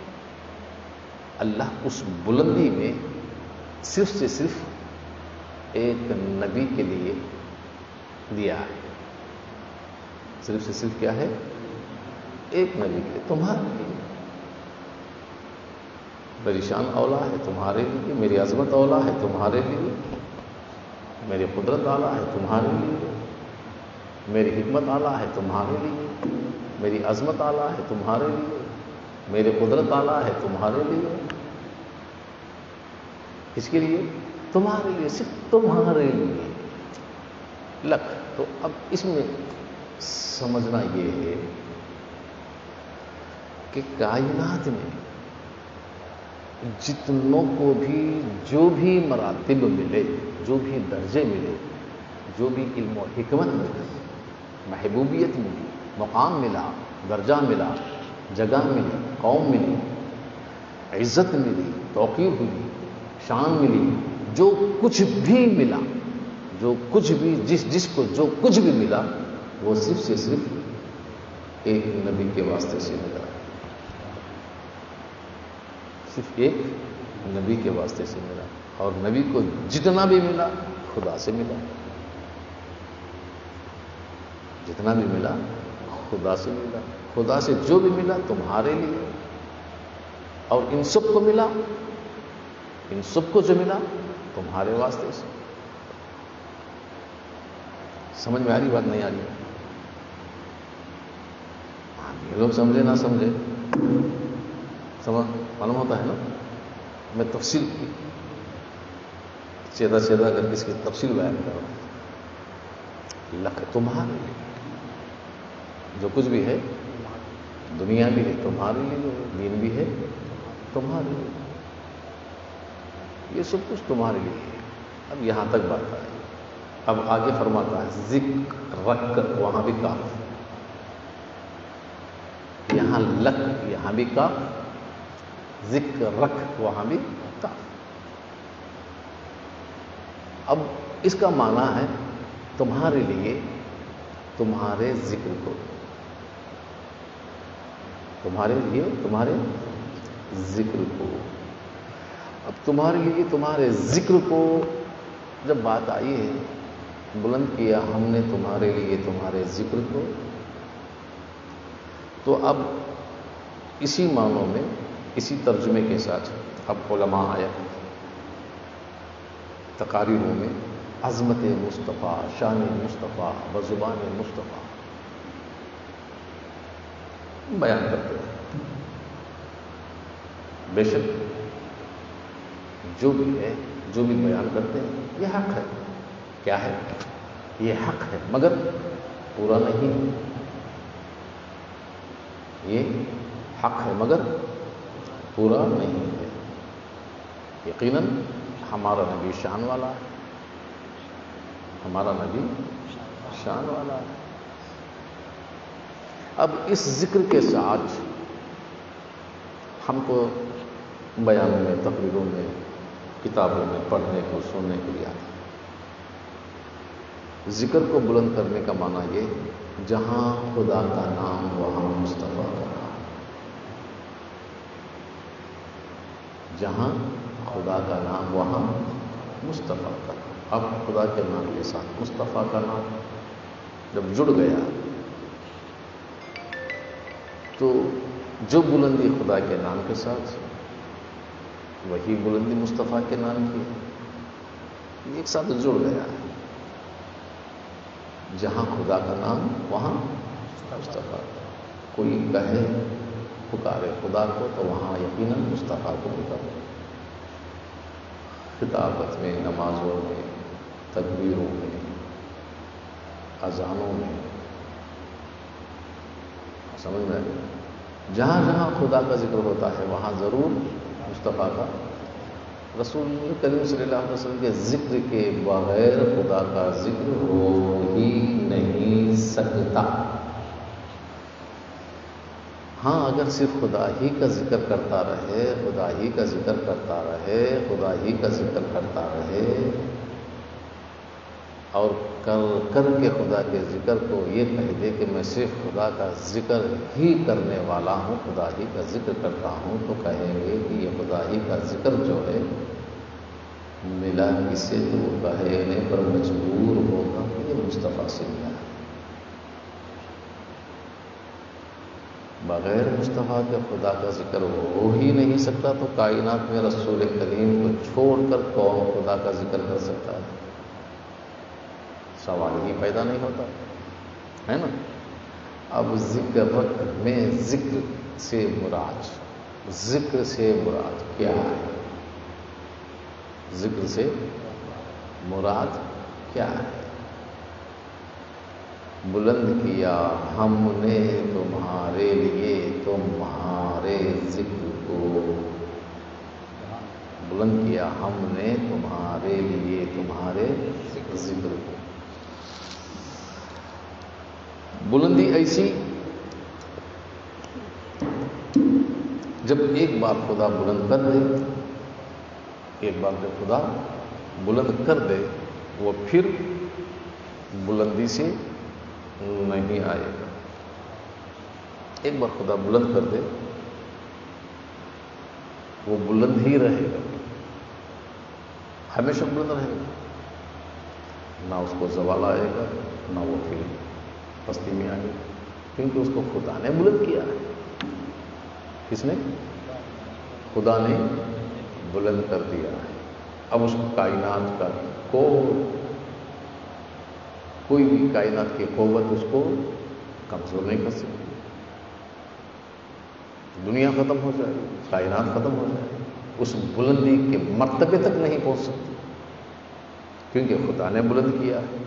اللہ اس بلندی میں صرف سے صرف ایک نبی کے لیے دیا ہے، صرف سے صرف کیا ہے؟ ایک نبی کے لیے، تمہارے لیے۔ میری شان اولا ہے تمہارے لیے، میری عظمت اولا ہے تمہارے لیے، میری قدرت اعلیٰ ہے تمہارے لیے، میری حکمت اعلیٰ ہے تمہارے لیے، میری عظمت اعلیٰ ہے تمہارے لیے، میری قدرت اعلیٰ ہے تمہارے لیے۔ کس کے لیے؟ تمہارے لیے، صرف تمہارے لیے لک۔ تو اب اس میں سمجھنا یہ ہے کہ کائنات میں جتنوں کو بھی جو بھی مراتب ملے، جو بھی درجے ملے، جو بھی علم و حکمت ملے، محبوبیت ملی، مقام ملا، درجہ ملا، جگہ ملی، قوم ملی، عزت ملی، توقیر ہوئی، شان ملی، جو کچھ بھی ملا، جو کچھ بھی جس جس کو جو کچھ بھی ملا وہ صرف سے صرف ایک نبی کے واسطے سے ملا، صرف ایک نبی کے واسطے سے ملا۔ اور نبی کو جتنا بھی ملا خدا سے ملا، جتنا بھی ملا خدا سے ملا، خدا سے جو بھی ملا تمہارے لیے، اور ان سب کو ملا، ان سب کو جو ملا تمہارے واسطے سے۔ سمجھ میں آ رہی بات نہیں آ رہی؟ یہ لوگ سمجھے نہ سمجھے سمجھ معلوم ہوتا ہے نا۔ میں تفصیل کی سیدھا سیدھا اگر اس کی تفصیل بیان کر رہا ہوں، لکھ تمہارے لیے جو کچھ بھی ہے، دنیا بھی ہے تمہارے لیے، دین بھی ہے تمہارے لیے۔ یہ سب کچھ تمہارے لیے ہے. اب یہاں تک بات آئی. اب آگے فرماتا ہے ذکر رکھ، وہاں بھی کاف، یہاں لک، یہاں بھی کاف، ذکر رکھ، وہاں بھی کاف. اب اس کا معنی ہے تمہارے لیے، تمہارے ذکر کو، تمہارے لیے تمہارے ذکر کو. اب تمہارے لیے تمہارے ذکر کو جب بات آئی ہے، بلند کیا ہم نے تمہارے لیے تمہارے ذکر کو، تو اب اسی معنوں میں، اسی ترجمے کے ساتھ اب علماء آیا تقاریروں میں عظمت مصطفیٰ، شان مصطفیٰ، بزبان مصطفیٰ بیان کرتے ہیں. بے شک جو بھی ہے، جو بھی بیان کرتے ہیں یہ حق ہے. کیا ہے؟ یہ حق ہے مگر پورا نہیں ہے. یہ حق ہے مگر پورا نہیں ہے. یقیناً ہمارا نبی شان والا ہے، ہمارا نبی شان والا ہے. اب اس ذکر کے ساتھ ہم کو بیان میں، تقریروں میں، کتابوں میں پڑھنے کو، سننے کو لیے آتا ہے. ذکر کو بلند کرنے کا معنی یہ، جہاں خدا کا نام وہاں مصطفیٰ کا نام، جہاں خدا کا نام وہاں مصطفیٰ کا نام. اب خدا کے نام کے ساتھ مصطفیٰ کا نام جب جڑ گیا تو جو بلندی خدا کے نام کے ساتھ، وہی بلندی مصطفیٰ کے نام کی ہے. ایک ساتھ جڑ گیا ہے. جہاں خدا کا نام وہاں مصطفیٰ. کوئی کہے پکارے خدا کو تو وہاں یقیناً مصطفیٰ کو پکارے. خطابت میں، نمازوں میں، تکبیروں میں، اذانوں میں، سمجھ میں آئے؟ جہاں جہاں خدا کا ذکر ہوتا ہے وہاں ضرور مصطفیٰ کا. رسول کریم صلی اللہ علیہ وسلم کے ذکر کے بغیر خدا کا ذکر ہو ہی نہیں سکتا. ہاں اگر صرف خدا ہی کا ذکر کرتا رہے، خدا ہی کا ذکر کرتا رہے، خدا ہی کا ذکر کرتا رہے، اور کر کر کے خدا کے ذکر کو یہ کہہ دے کہ میں صرف خدا کا ذکر ہی کرنے والا ہوں، خدا ہی کا ذکر کرتا ہوں، تو کہیں گے کہ یہ خدا ہی کا ذکر جو ہے ملا کسے تو وہ کہنے پر مجبور ہوگا کہ یہ مصطفیٰ سے ملا ہے. بغیر مصطفیٰ کے خدا کا ذکر ہو ہی نہیں سکتا. تو کائنات میں رسول کریم کو چھوڑ کر کون خدا کا ذکر کر سکتا ہے؟ سوال ہی پیدا نہیں ہوتا ہے نا. اب ذکر میں ذکر سے مراد، ذکر سے مراد کیا ہے؟ ذکر سے مراد کیا ہے؟ بلند کیا ہم نے تمہارے لیے تمہارے ذکر کو، بلند کیا ہم نے تمہارے لیے تمہارے ذکر کو. بلندی ایسی جب ایک بار خدا بلند کر دے، ایک بار جب خدا بلند کر دے وہ پھر بلندی سے نہیں آئے گا. ایک بار خدا بلند کر دے وہ بلند ہی رہے گا، ہمیشہ بلند رہے گا. نہ اس کو زوال آئے گا، نہ وہ پھر پستی میں آئے گا، کیونکہ اس کو خدا نے بلند کیا ہے. کس نے؟ خدا نے بلند کر دیا ہے. اب اس کائنات کا کوئی کوئی بھی کائنات کی قوت اس کو کمزور نہیں کر سکتی. دنیا ختم ہو جائے، کائنات ختم ہو جائے، اس بلندی کے مرتبے تک نہیں پہنچ سکتی، کیونکہ خدا نے بلند کیا ہے.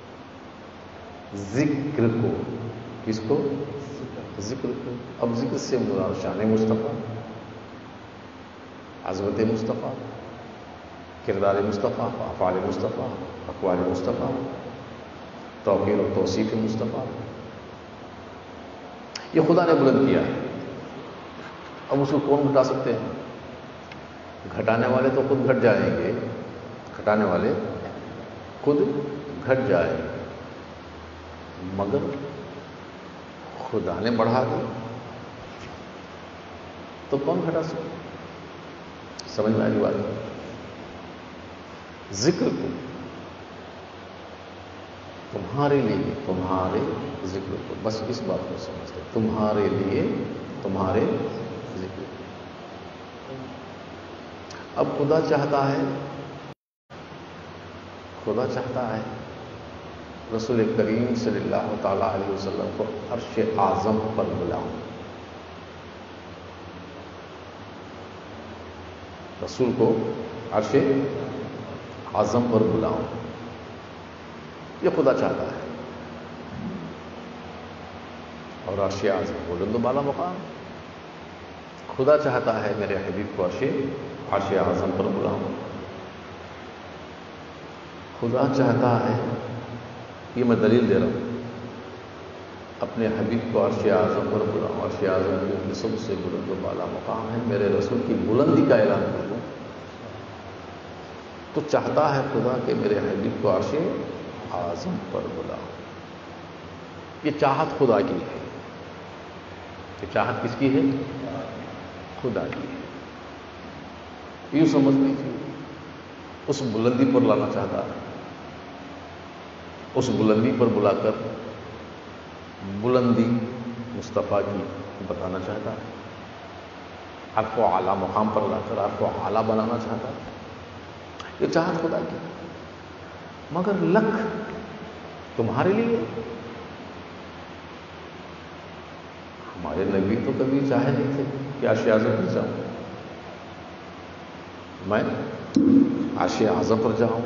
ذکر کو، کس کو؟ ذکر کو. اب ذکر سے مراد شان مصطفیٰ، عظمت مصطفیٰ، کردار مصطفیٰ، افعال مصطفیٰ، اقوال مصطفیٰ، توقیر و توصیف مصطفیٰ، یہ خدا نے بلند کیا ہے۔ اب اس کو کون گھٹا سکتے ہیں؟ گھٹانے والے تو خود گھٹ جائیں گے، گھٹانے والے خود گھٹ جائیں گے، مگر خدا نے بڑھا دی تو کون گھٹا سکتے؟ سمجھ میں آئی بات؟ ذکر کو تمہارے لیے، تمہارے ذکر کو، بس اس بات کو سمجھتے، تمہارے لیے، تمہارے ذکر کو۔ اب خدا چاہتا ہے، خدا چاہتا ہے رسول کریم صلی اللہ تعالی علیہ وسلم کو عرش اعظم پر بلاؤں، رسول کو عرش اعظم پر بلاؤں، یہ خدا چاہتا ہے۔ اور عرش اعظم بلند و بالا مقام، خدا چاہتا ہے میرے حبیب کو عرش عرش اعظم پر بلاؤں، خدا چاہتا ہے، یہ میں دلیل دے رہا ہوں، اپنے حبیب کو عرش اعظم پر بلاؤں، عرش اعظم کی سب سے بلند و بالا مقام ہے، میرے رسول کی بلندی کا اعلان کروں، تو چاہتا ہے خدا کہ میرے حبیب کو عرش اعظم پر بلاؤں۔ یہ چاہت خدا کی ہے، یہ چاہت کس کی ہے؟ خدا کی ہے۔ یوں سمجھ لیجیے، اس بلندی پر لانا چاہتا ہے، اس بلندی پر بلا کر بلندی مصطفیٰ کی بتانا چاہتا ہے، عرف و اعلیٰ مقام پر لا کر عرف و اعلیٰ بنانا چاہتا ہے، یہ چاہت خدا کی، مگر لکھ تمہارے لیے۔ ہمارے نبی تو کبھی چاہے نہیں تھے کہ عرش اعظم پر جاؤں، میں عرش اعظم پر جاؤں،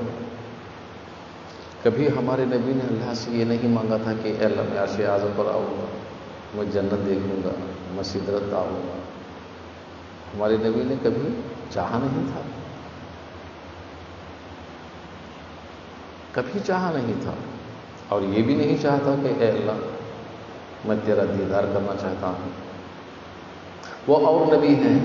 کبھی ہمارے نبی نے اللہ سے یہ نہیں مانگا تھا کہ اے اللہ میں عرش اعظم پر آؤں گا، میں جنت دیکھوں گا، میں سدرت آؤں گا، ہمارے نبی نے کبھی چاہا نہیں تھا، کبھی چاہا نہیں تھا، اور یہ بھی نہیں چاہتا کہ اے اللہ میں تیرا دیدار کرنا چاہتا ہوں۔ وہ اور نبی ہیں،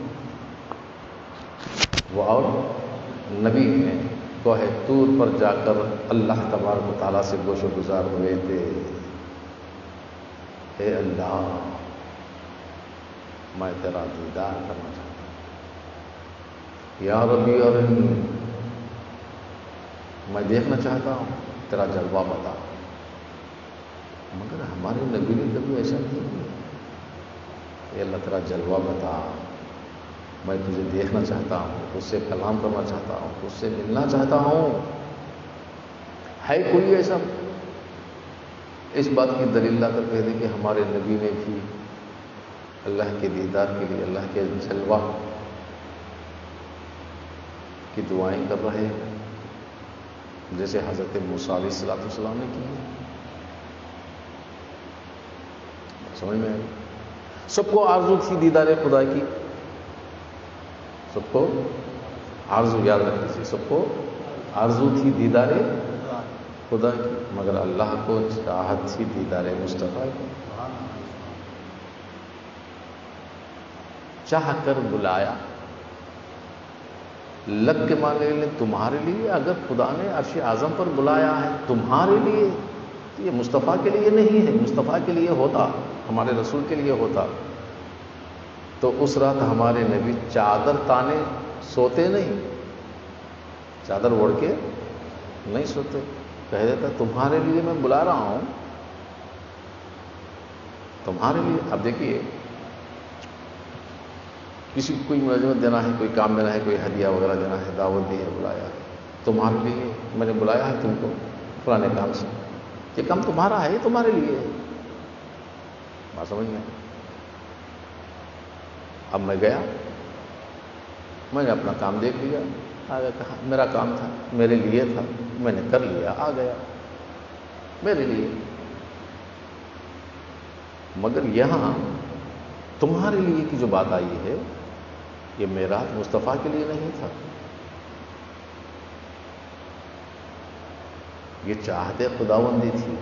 وہ اور نبی ہیں، کوہ طور پر جا کر اللہ تبارک و تعالیٰ سے گوش و گزار ہوئے تھے، اے اللہ میں تیرا دیدار کرنا چاہتا ہوں، یا ربی ارنی میں دیکھنا چاہتا ہوں، تیرا جلوہ بتا۔ مگر ہمارے نبی نے کبھی ایسا نہیں کیا، اے اللہ تیرا جلوہ بتا، میں تجھے دیکھنا چاہتا ہوں، تجھ سے کلام کرنا چاہتا ہوں، تجھ سے ملنا چاہتا ہوں۔ ہے کوئی ایسا؟ اس بات کی دلیل لا کر کہہ دے کہ ہمارے نبی نے بھی اللہ کے دیدار کے لیے، اللہ کے جلوہ کی دعائیں کر رہے ہیں، جیسے حضرت موسیٰ علیہ الصلوۃ والسلام نے کی ہے۔ سمجھ میں آئی؟ سب کو آرزو تھی دیدار خدا کی، سب کو آرزو، یاد رکھیے، سب کو آرزو تھی دیدار خدا کی، مگر اللہ کو چاہت تھی دیدار مصطفیٰ کی۔ چاہ کر بلایا، لگ کے مانگے لیں تمہارے لیے، اگر خدا نے عرش اعظم پر بلایا ہے تمہارے لیے، یہ مصطفیٰ کے لیے نہیں ہے، مصطفیٰ کے لیے ہوتا، ہمارے رسول کے لیے ہوتا تو اس رات ہمارے نبی چادر تانے سوتے نہیں، چادر اوڑھ کے نہیں سوتے، کہہ دیتا تمہارے لیے میں بلا رہا ہوں، تمہارے لیے۔ اب دیکھیے، کسی کو کوئی ملازمت دینا ہے، کوئی کام دینا ہے، کوئی ہدیہ وغیرہ دینا ہے، دعوت دی ہے، بلایا ہے، تمہارے لیے میں نے بلایا ہے تم کو فلانے کام سے، یہ کام تمہارا ہے، یہ تمہارے لیے ہے۔ بات سمجھ میں؟ اب میں گیا، میں نے اپنا کام دیکھ لیا، آگے کہا میرا کام تھا، میرے لیے تھا، میں نے کر لیا، آ گیا میرے لیے۔ مگر یہاں تمہارے لیے کی جو بات آئی ہے، یہ معراج مصطفیٰ کے لیے نہیں تھا، یہ چاہتے خداوندی تھی،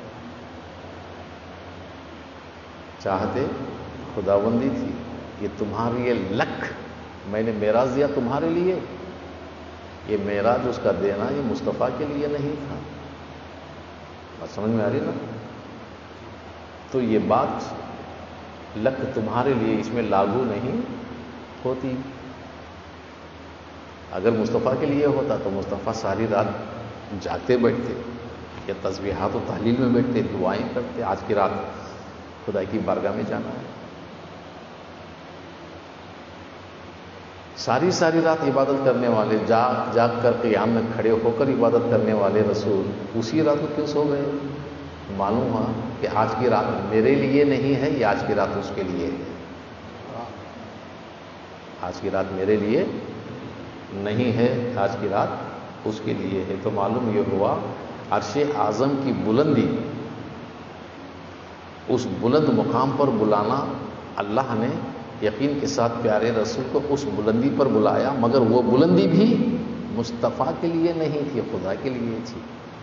چاہتے خداوندی تھی. یہ تمہارے لیے لک، میں نے معراج دیا تمہارے لیے. یہ معراج اس کا دینا یہ مصطفیٰ کے لیے نہیں تھا. بات سمجھ میں آ رہی نا؟ تو یہ بات لک تمہارے لیے اس میں لاگو نہیں ہوتی. اگر مصطفیٰ کے لیے ہوتا تو مصطفیٰ ساری رات جاگتے بیٹھتے یا تسبیحات و تحلیل میں بیٹھتے، دعائیں کرتے، آج کی رات خدا کی بارگاہ میں جانا ہے. ساری ساری رات عبادت کرنے والے، جاگ جاگ کر قیام میں کھڑے ہو کر عبادت کرنے والے رسول اسی رات کو کیوں سو گئے؟ معلوم ہوا کہ آج کی رات میرے لیے نہیں ہے، یہ آج کی رات اس کے لیے ہے. آج کی رات میرے لیے نہیں ہے، آج کی رات اس کے لیے ہے. تو معلوم یہ ہوا عرش اعظم کی بلندی، اس بلند مقام پر بلانا، اللہ نے یقین کے ساتھ پیارے رسول کو اس بلندی پر بلایا، مگر وہ بلندی بھی مصطفیٰ کے لیے نہیں تھی، خدا کے لیے تھی.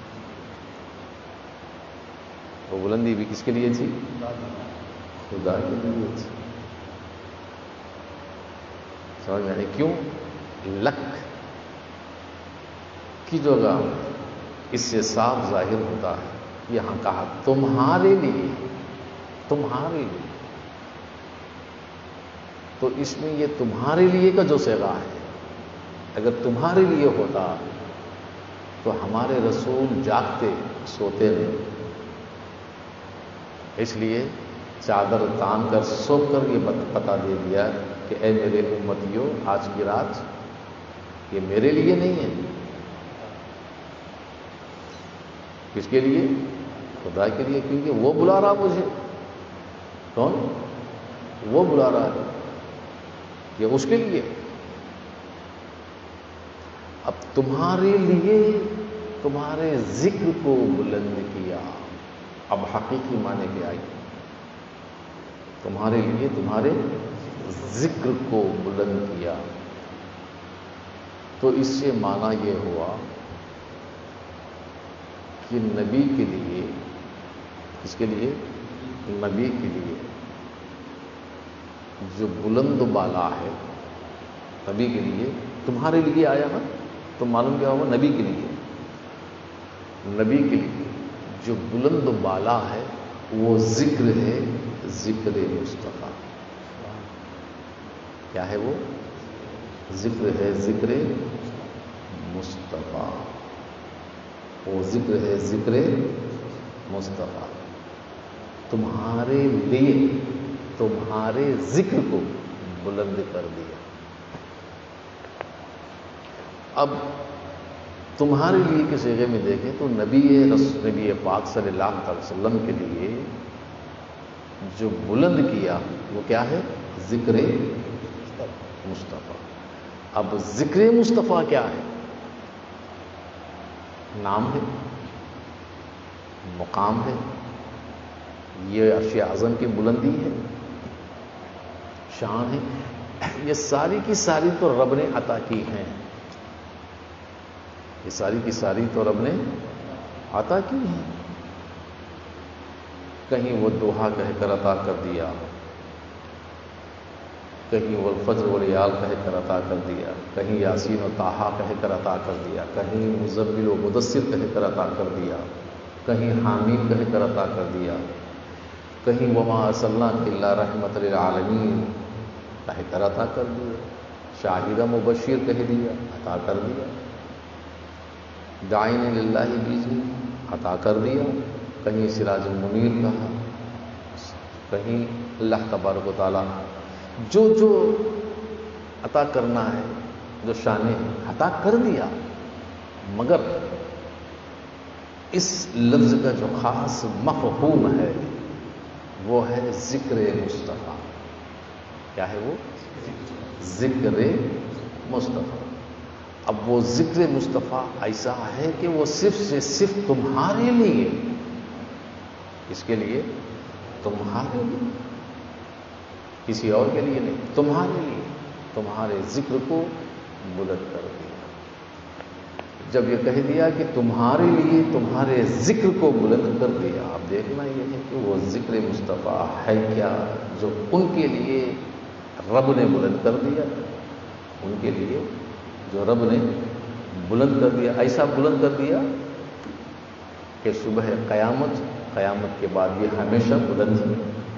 وہ بلندی بھی کس کے لیے تھی؟ خدا کے لیے تھی. سمجھ میں آئی کیوں؟ لک کی جگہ اس سے صاف ظاہر ہوتا ہے. یہاں کہا تمہارے لیے، تمہارے لیے، تو اس میں یہ تمہارے لیے کا جو صیغہ ہے، اگر تمہارے لیے ہوتا تو ہمارے رسول جاگتے سوتے نہیں. اس لیے چادر تان کر سو کر یہ پتا دے دیا کہ اے میرے امتیوں، آج کی رات یہ میرے لیے نہیں ہے. کس کے لیے؟ خدا کے لیے، کیونکہ وہ بلا رہا مجھے. کون؟ وہ بلا رہا ہے، یہ اس کے لیے. اب تمہارے لیے تمہارے ذکر کو بلند کیا. اب حقیقی معنی کیا آئی؟ تمہارے لیے تمہارے ذکر کو بلند کیا. تو اس سے معنی یہ ہوا کہ نبی کے لیے، اس کے لیے نبی کے لیے جو بلند بالا ہے، نبی کے لیے تمہارے لیے آیا نا، تو معلوم کیا ہوگا؟ نبی کے لیے، نبی کے لیے جو بلند بالا ہے وہ ذکر ہے، ذکر مصطفیٰ. کیا ہے وہ؟ ذکر ہے، ذکر مصطفیٰ. وہ ذکر ہے، ذکر مصطفیٰ. تمہارے لیے تمہارے ذکر کو بلند کر دیا. اب تمہارے لیے کے صیغے میں دیکھیں تو نبی رسول نبی پاک صلی اللہ علیہ وسلم کے لیے جو بلند کیا وہ کیا ہے؟ ذکر مصطفیٰ. اب ذکر مصطفیٰ کیا ہے؟ نام ہے، مقام ہے، یہ عرش اعظم کی بلندی ہے، شان ہے. یہ ساری کی ساری تو رب نے عطا کی ہیں، یہ ساری کی ساری تو رب نے عطا کی ہیں. کہیں وہ دوحا کہہ کر عطا کر دیا، کہیں وہ الفجر والیال کہہ کر عطا کر دیا، کہیں یاسین و طٰہٰ کہہ کر عطا کر دیا، کہیں مزمل و مدثر کہہ کر عطا کر دیا، کہیں حامیم کہہ کر عطا کر دیا، کہیں وما ارسلناک الا رحمۃ للعالمین کہہ کر عطا کر دیا، شاہدہ مبشر کہہ دیا، عطا کر دیا، داعین للہ باذنہ عطا کر دیا، کہیں سراج المنیر کہا، کہیں اللہ تبارک و تعالیٰ جو جو عطا کرنا ہے، جو شانیں عطا کر دیا. مگر اس لفظ کا جو خاص مفہوم ہے وہ ہے ذکر مصطفیٰ. کیا ہے وہ؟ ذکر مصطفیٰ. اب وہ ذکر مصطفیٰ ایسا ہے کہ وہ صرف سے صرف تمہارے لیے، اس کے لیے تمہارے لیے، کسی اور کے لیے نہیں، تمہارے لیے، تمہارے ذکر کو بلند کر دیا. جب یہ کہہ دیا کہ تمہارے لیے تمہارے ذکر کو بلند کر دیا، اب دیکھنا یہ ہے کہ وہ ذکر مصطفیٰ ہے کیا جو ان کے لیے رب نے بلند کر دیا، ان کے لیے جو رب نے بلند کر دیا، ایسا بلند کر دیا کہ صبح قیامت قیامت کے بعد یہ ہمیشہ بلند ہے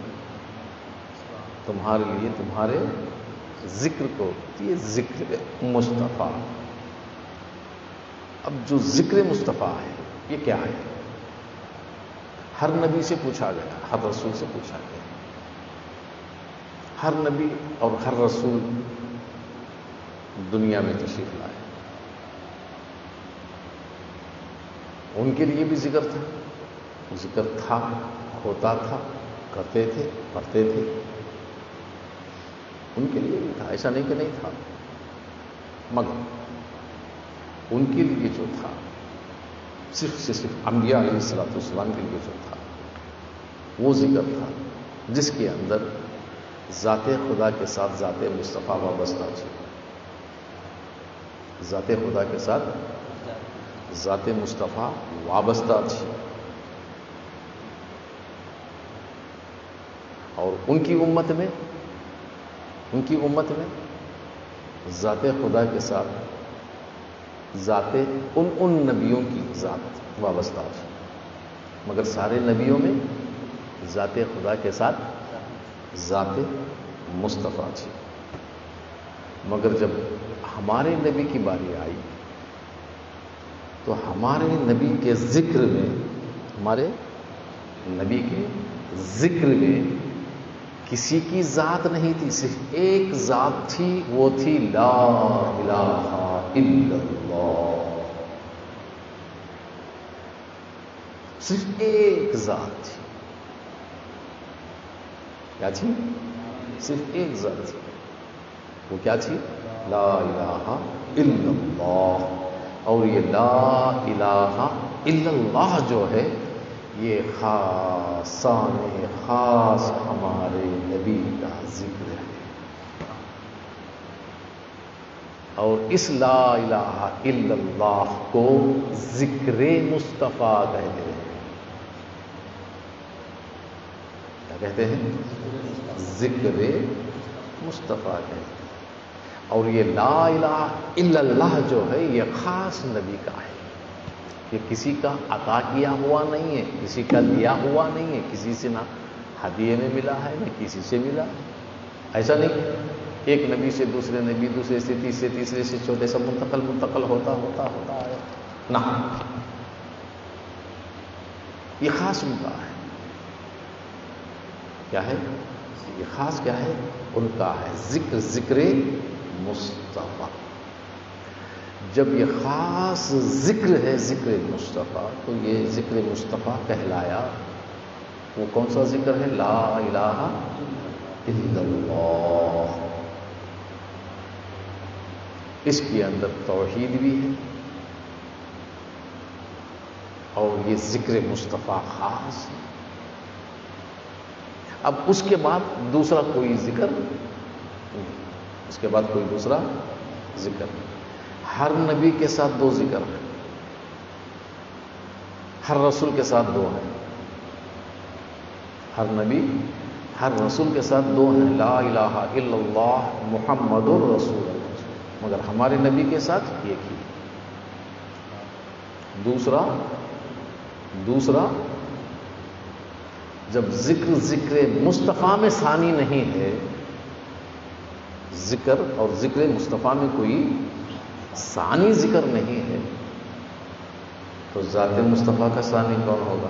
تمہارے لیے تمہارے ذکر کو، یہ ذکر مصطفیٰ۔ اب جو ذکر مصطفیٰ ہے یہ کیا ہے؟ ہر نبی سے پوچھا گیا، ہر رسول سے پوچھا گیا، ہر نبی اور ہر رسول دنیا میں تشریف لائے، ان کے لیے بھی ذکر تھا، ذکر تھا، ہوتا تھا، کرتے تھے، پڑھتے تھے، ان کے لیے بھی تھا، ایسا نہیں کہ نہیں تھا، مگر ان کے لیے جو تھا صرف سے صرف انبیاء علیہ الصلوۃ والسلام کے لیے جو تھا وہ ذکر تھا جس کے اندر ذات خدا کے ساتھ ذات مصطفیٰ وابستہ تھی، ذات خدا کے ساتھ ذات مصطفیٰ وابستہ تھی، اور ان کی امت میں ان کی امت میں ذات خدا کے ساتھ ذات ان ان نبیوں کی ذات وابستہ تھی، مگر سارے نبیوں میں ذات خدا کے ساتھ ذات مصطفیٰ تھی، مگر جب ہمارے نبی کی باری آئی تو ہمارے نبی کے ذکر میں ہمارے نبی کے ذکر میں کسی کی ذات نہیں تھی، صرف ایک ذات تھی، وہ تھی لا الہ الا اللہ، صرف ایک ذات تھی، کیا تھی؟ صرف ایک ذات تھی، وہ کیا تھی؟ لا الہ الا اللہ، اور یہ لا الہ الا اللہ جو ہے یہ خاصان خاص ہمارے نبی کا ذکر ہے، اور اس لا الہ الا اللہ کو ذکر مصطفیٰ کہتے ہیں، کیا کہتے ہیں؟ ذکر مصطفیٰ کہتے ہیں، اور یہ لا الہ الا اللہ جو ہے یہ خاص نبی کا ہے، یہ کسی کا عطا کیا ہوا نہیں ہے، کسی کا لیا ہوا نہیں ہے، کسی سے نہ ہدیے میں ملا ہے نہ کسی سے ملا، ایسا نہیں ایک نبی سے دوسرے نبی، دوسرے سے تیسرے، تیسرے سے چوتھے، سب منتقل منتقل ہوتا ہوتا ہوتا ہے، نہ، یہ خاص ان کا ہے، کیا ہے یہ خاص؟ کیا ہے ان کا ہے؟ ذکر ذکر مصطفیٰ۔ جب یہ خاص ذکر ہے ذکر مصطفیٰ تو یہ ذکر مصطفیٰ کہلایا، وہ کون سا ذکر ہے؟ لا الہ الا اللہ، اس کے اندر توحید بھی ہے، اور یہ ذکر مصطفیٰ خاص ہے۔ اب اس کے بعد دوسرا کوئی ذکر نہیں، اس کے بعد کوئی دوسرا ذکر نہیں، ہر نبی کے ساتھ دو ذکر ہیں، ہر رسول کے ساتھ دو ہیں، ہر نبی ہر رسول کے ساتھ دو ہیں، لا الہ الا اللہ محمد الرسول اللہ، مگر ہمارے نبی کے ساتھ ایک ہی۔ دوسرا دوسرا جب ذکر ذکر مصطفیٰ میں ثانی نہیں ہے، ذکر اور ذکر مصطفیٰ میں کوئی ثانی ذکر نہیں ہے، تو ذات مصطفیٰ کا ثانی کون ہوگا؟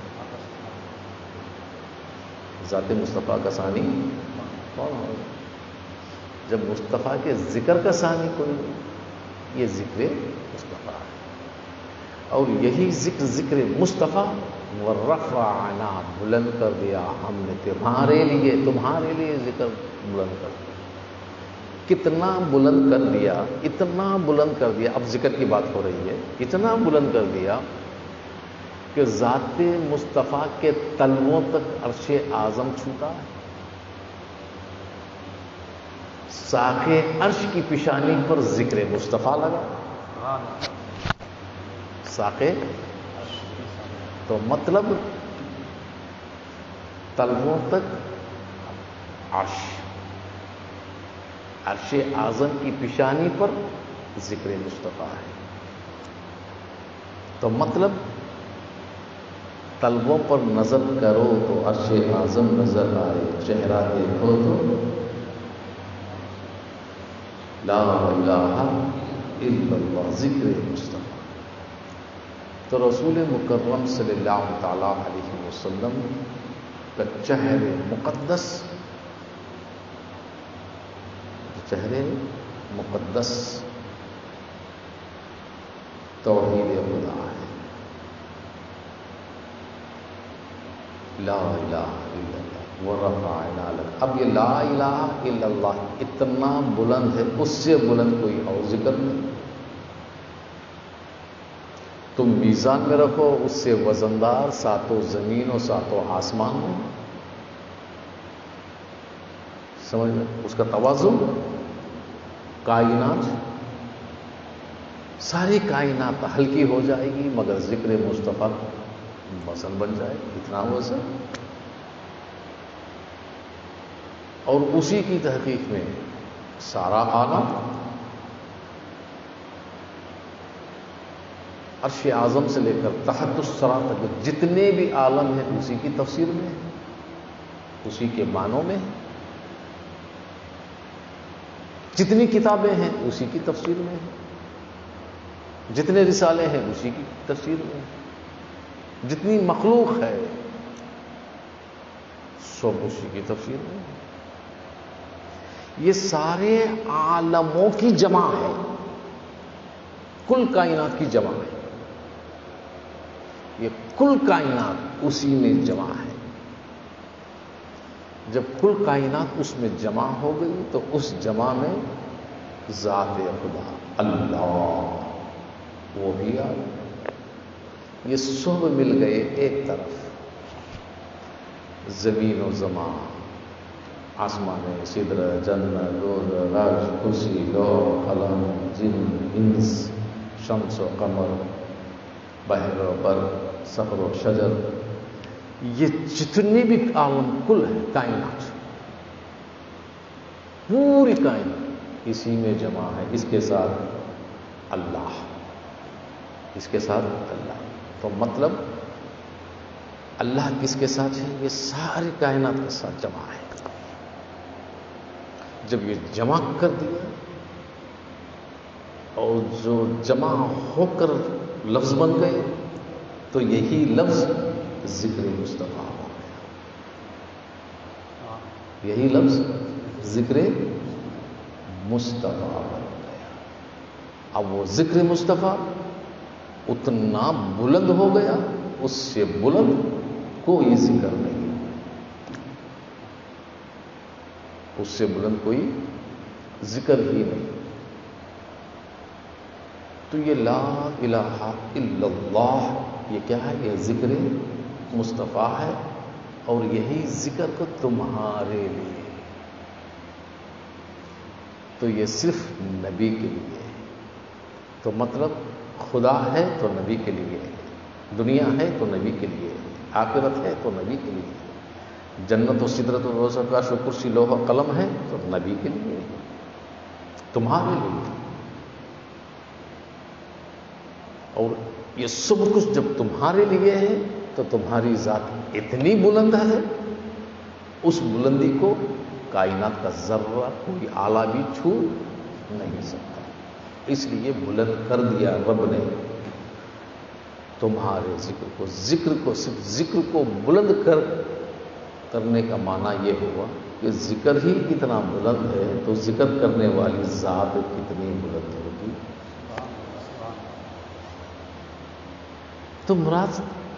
ذات مصطفیٰ کا ثانی کون ہوگا؟ جب مصطفیٰ کے ذکر کا ثانی کوئی نہیں، یہ ذکر مصطفیٰ ہے، اور یہی ذکر ذکر مصطفیٰ ورفعنا بلند کر دیا ہم نے تمہارے لیے تمہارے لیے ذکر بلند کر دیا۔ کتنا بلند کر دیا؟ اتنا بلند کر دیا، اب ذکر کی بات ہو رہی ہے، اتنا بلند کر دیا کہ ذات مصطفیٰ کے تلووں تک عرش اعظم چھوٹا ہے، ساق عرش کی پیشانی پر ذکر مصطفیٰ لگا، ساقے تو مطلب تلووں تک عرش عرش اعظم کی پیشانی پر ذکر مصطفیٰ ہے. تو مطلب تلووں پر نظر کرو تو عرش اعظم نظر آئے, چہرہ دیکھو تو لا الہ الا اللہ, ذکر مصطفیٰ. تو رسول مکرم صلی اللہ تعالی علیہ وسلم کا چہر مقدس, چہر مقدس توحید خدا ہے. لا الہ الا اللہ ورفعنا لک. اب یہ لا الہ الا اللہ اتنا بلند ہے, اس سے بلند کوئی اور ذکر نہیں. تم میزان میں رکھو, اس سے وزندار ساتوں زمین و ساتوں آسمان میں. سمجھ میں اس کا توازن. کائنات ساری کائنات ہلکی ہو جائے گی مگر ذکر مصطفیٰ وزن بن جائے, اتنا وزن. اور اسی کی تحقیق میں سارا عالم عرش اعظم سے لے کر تحت الثری تک جتنے بھی عالم ہیں اسی کی تفسیر میں, اسی کے معنوں میں. جتنی کتابیں ہیں اسی کی تفسیر میں, جتنے رسالے ہیں اسی کی تفسیر میں, جتنی مخلوق ہے سب اسی کی تفسیر میں. یہ سارے عالموں کی جمع ہے, کل کائنات کی جمع ہے. یہ کل کائنات اسی میں جمع ہے. جب کل کائنات اس میں جمع ہو گئی تو اس جمع میں ذات خدا اللہ وہ بھی آ گئی. یہ سب مل گئے ایک طرف. زمین و زمان, آسمان, سدر, جنت, روز, راج, کرسی, لوح, قلم, جن, انس, شمس و قمر, بحر و بر, صخر و شجر, یہ جتنی بھی عالم کل ہے کائنات, پوری کائنات اسی میں جمع ہے. اس کے ساتھ اللہ, اس کے ساتھ اللہ. تو مطلب اللہ کس کے ساتھ ہے؟ یہ ساری کائنات کے ساتھ جمع ہے. جب یہ جمع کر دیا اور جو جمع ہو کر لفظ بن گئے تو یہی لفظ ذکر مصطفیٰ ہو گیا. یہی لفظ ذکر مصطفیٰ بن گیا. اب وہ ذکر مصطفیٰ اتنا بلند ہو گیا, اس سے بلند کوئی ذکر نہیں, اس سے بلند کوئی ذکر ہی نہیں. تو یہ لا الہ الا اللہ یہ کیا ہے؟ یہ ذکر مصطفیٰ ہے, اور یہی ذکر کو تمہارے لیے. تو یہ صرف نبی کے لیے. تو مطلب خدا ہے تو نبی کے لیے, دنیا ہے تو نبی کے لیے, آخرت ہے تو نبی کے لیے, جنت و سدرت و روز و عرش و کرسی لوح و قلم ہے تو نبی کے لیے, تمہارے لیے. اور یہ سب کچھ جب تمہارے لیے ہے تو تمہاری ذات اتنی بلند ہے, اس بلندی کو کائنات کا ذرہ کوئی آلہ بھی چھو نہیں سکتا. اس لیے بلند کر دیا رب نے تمہارے ذکر کو. ذکر کو صرف ذکر کو بلند کر کرنے کا معنی یہ ہوا کہ ذکر ہی اتنا بلند ہے تو ذکر کرنے والی ذات کتنی بلند ہوگی. تو مراد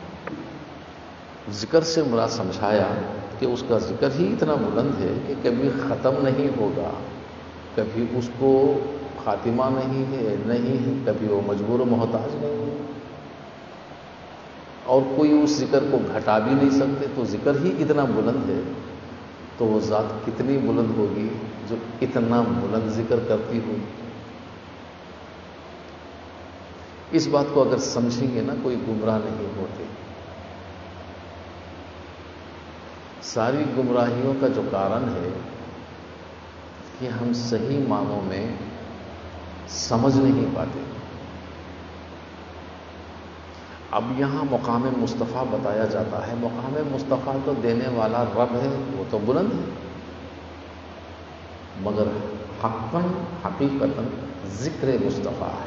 ذکر سے مراد سمجھایا کہ اس کا ذکر ہی اتنا بلند ہے کہ کبھی ختم نہیں ہوگا, کبھی اس کو خاتمہ نہیں ہے, نہیں ہے, کبھی وہ مجبور و محتاج نہیں ہے, اور کوئی اس ذکر کو گھٹا بھی نہیں سکتے. تو ذکر ہی اتنا بلند ہے تو وہ ذات کتنی بلند ہوگی جو اتنا بلند ذکر کرتی ہوگی. اس بات کو اگر سمجھیں گے نا کوئی گمراہ نہیں ہوتے. ساری گمراہیوں کا جو کارن ہے کہ ہم صحیح معنوں میں سمجھ نہیں پاتے. اب یہاں مقام مصطفیٰ بتایا جاتا ہے. مقام مصطفیٰ تو دینے والا رب ہے، وہ تو بلند ہے، مگر حقاً حقیقتاً ذکر مصطفیٰ ہے.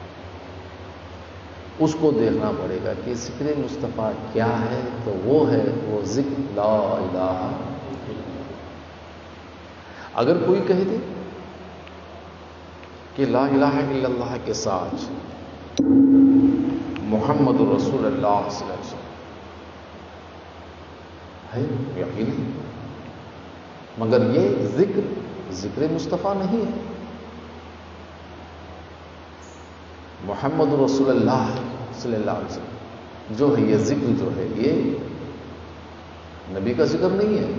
اس کو دیکھنا پڑے گا کہ ذکر مصطفیٰ کیا ہے. تو وہ ہے وہ ذکر لا الہ الا اللہ. اگر کوئی کہہ دے کہ لا الہ الا اللہ کے ساتھ محمد رسول اللہ صلی اللہ علیہ وسلم ہے، یقین ہے، مگر یہ ذکر ذکر مصطفیٰ نہیں ہے. محمد رسول اللہ صلی اللہ علیہ وسلم جو ہے، یہ ذکر جو ہے، یہ نبی کا ذکر نہیں ہے.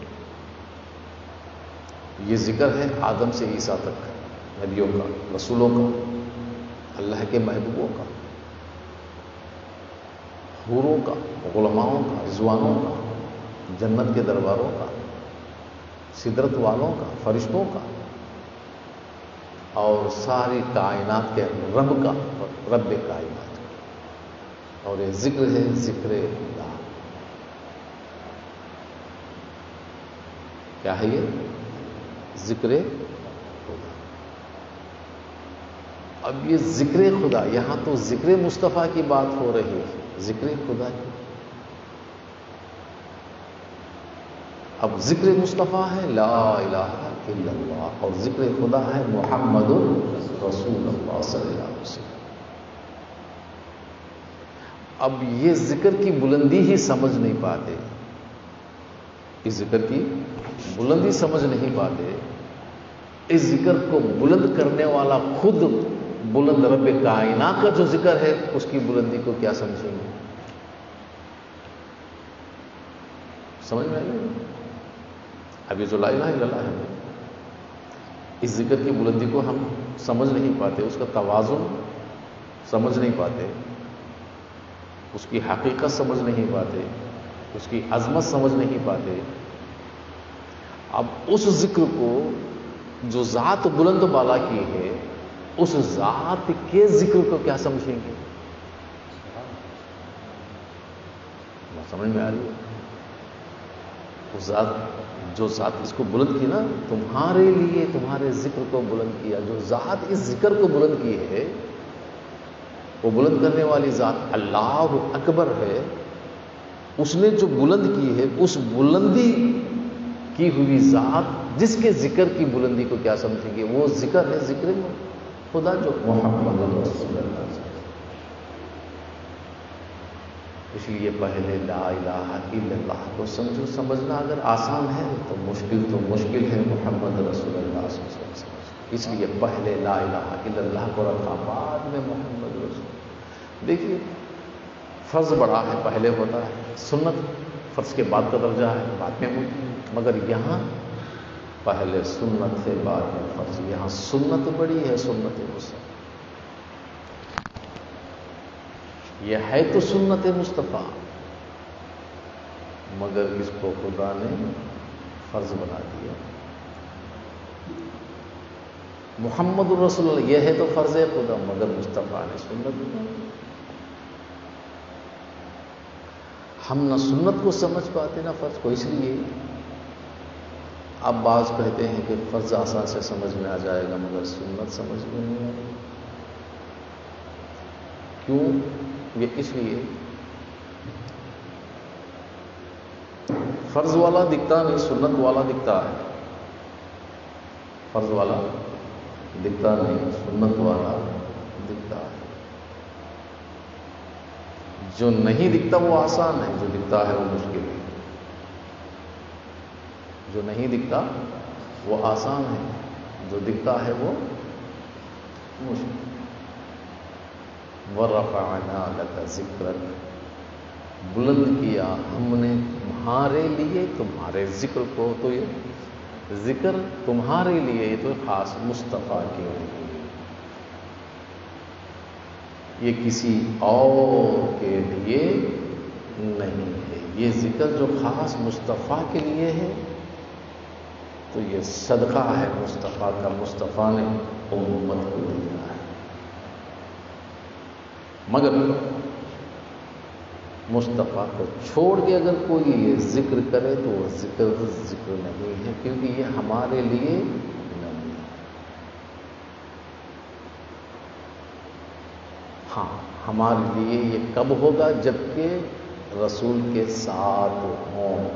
یہ ذکر ہے آدم سے عیسیٰ تک نبیوں کا، رسولوں کا، اللہ کے محبوبوں کا، حوروں کا، علماؤں کا، رضوانوں کا، جنت کے درباروں کا، سدرت والوں کا، فرشتوں کا، اور ساری کائنات کے رب کا، رب کائنات کا. اور یہ ذکر ہے ذکر اللہ. کیا ہے یہ؟ ذکر خدا. اب یہ ذکر خدا، یہاں تو ذکر مصطفیٰ کی بات ہو رہی ہے، ذکر خدا کی. اب ذکر مصطفیٰ ہے لا الہ الا اللہ، اور ذکر خدا ہے محمد رسول اللہ صلی اللہ علیہ وسلم. اب یہ ذکر کی بلندی ہی سمجھ نہیں پاتے، اس ذکر کی بلندی سمجھ نہیں پاتے. اس ذکر کو بلند کرنے والا خود بلند رب کائنات کا جو ذکر ہے، اس کی بلندی کو کیا سمجھیں گے؟ سمجھ میں آئی؟ اب یہ جو لا الہ الا اللہ ہے، اس ذکر کی بلندی کو ہم سمجھ نہیں پاتے، اس کا توازن سمجھ نہیں پاتے، اس کی حقیقت سمجھ نہیں پاتے، اس کی عظمت سمجھ نہیں پاتے. اب اس ذکر کو جو ذات بلند بالا کی ہے، اس ذات کے ذکر کو کیا سمجھیں گے؟ سمجھ میں آ رہی ہے؟ اس ذات جو ذات اس کو بلند کی نا، تمہارے لیے تمہارے ذکر کو بلند کیا. جو ذات اس ذکر کو بلند کی ہے، وہ بلند کرنے والی ذات اللہ اکبر ہے. اس نے جو بلند کی ہے، اس بلندی کی ہوئی ذات جس کے ذکر کی بلندی کو کیا سمجھیں گے؟ وہ ذکر ہے ذکر خدا جو محمد رسول اللہ. اس لیے پہلے لا الہ الا اللہ کو سمجھو. سمجھنا اگر آسان ہے تو مشکل تو مشکل ہے محمد رسول اللہ صلی اللہ علیہ وسلم. اس لیے پہلے لا الہ الا اللہ کو رکھا، بعد میں محمد رسول. دیکھیے فرض بڑا ہے، پہلے ہوتا ہے. سنت فرض کے بعد کا درجہ ہے، بعد میں ہوتی ہے. مگر یہاں پہلے سنت ہے، بعد میں فرض. یہاں سنت بڑی ہے، سنت مصطفیٰ. یہ ہے تو سنت مصطفیٰ، مگر اس کو خدا نے فرض بنا دیا. محمد رسول اللہ یہ ہے تو فرض ہے خدا، مگر مصطفیٰ نے سنت بنا دی. ہم نہ سنت کو سمجھ پاتے نہ فرض کو. اس لیے اب بعض کہتے ہیں کہ فرض آسان سے سمجھ میں آ جائے گا، مگر سنت سمجھ میں نہیں آئے گی. کیوں؟ یہ اس لیے فرض والا دکھتا نہیں، سنت والا دکھتا ہے. فرض والا دکھتا نہیں، سنت والا دکھتا ہے. جو نہیں دکھتا وہ آسان ہے، جو دکھتا ہے وہ مشکل ہے. جو نہیں دکھتا وہ آسان ہے، جو دکھتا ہے وہ مشکل. وَرَفَعْنَا لَكَ ذِكْرَكَ، بلند کیا ہم نے تمہارے لیے تمہارے ذکر کو. تو یہ ذکر تمہارے لیے، یہ تو خاص مصطفیٰ کے لیے. یہ کسی اور کے لیے نہیں ہے. یہ ذکر جو خاص مصطفیٰ کے لیے ہے تو یہ صدقہ ہے مصطفیٰ کا. مصطفیٰ نے امت کو دیا ہے. مگر مصطفیٰ کو چھوڑ کے اگر کوئی یہ ذکر کرے تو وہ ذکر ذکر نہیں ہے، کیونکہ یہ ہمارے لیے نہیں ہے. ہاں ہمارے لیے یہ کب ہوگا؟ جبکہ رسول کے ساتھ ہوں.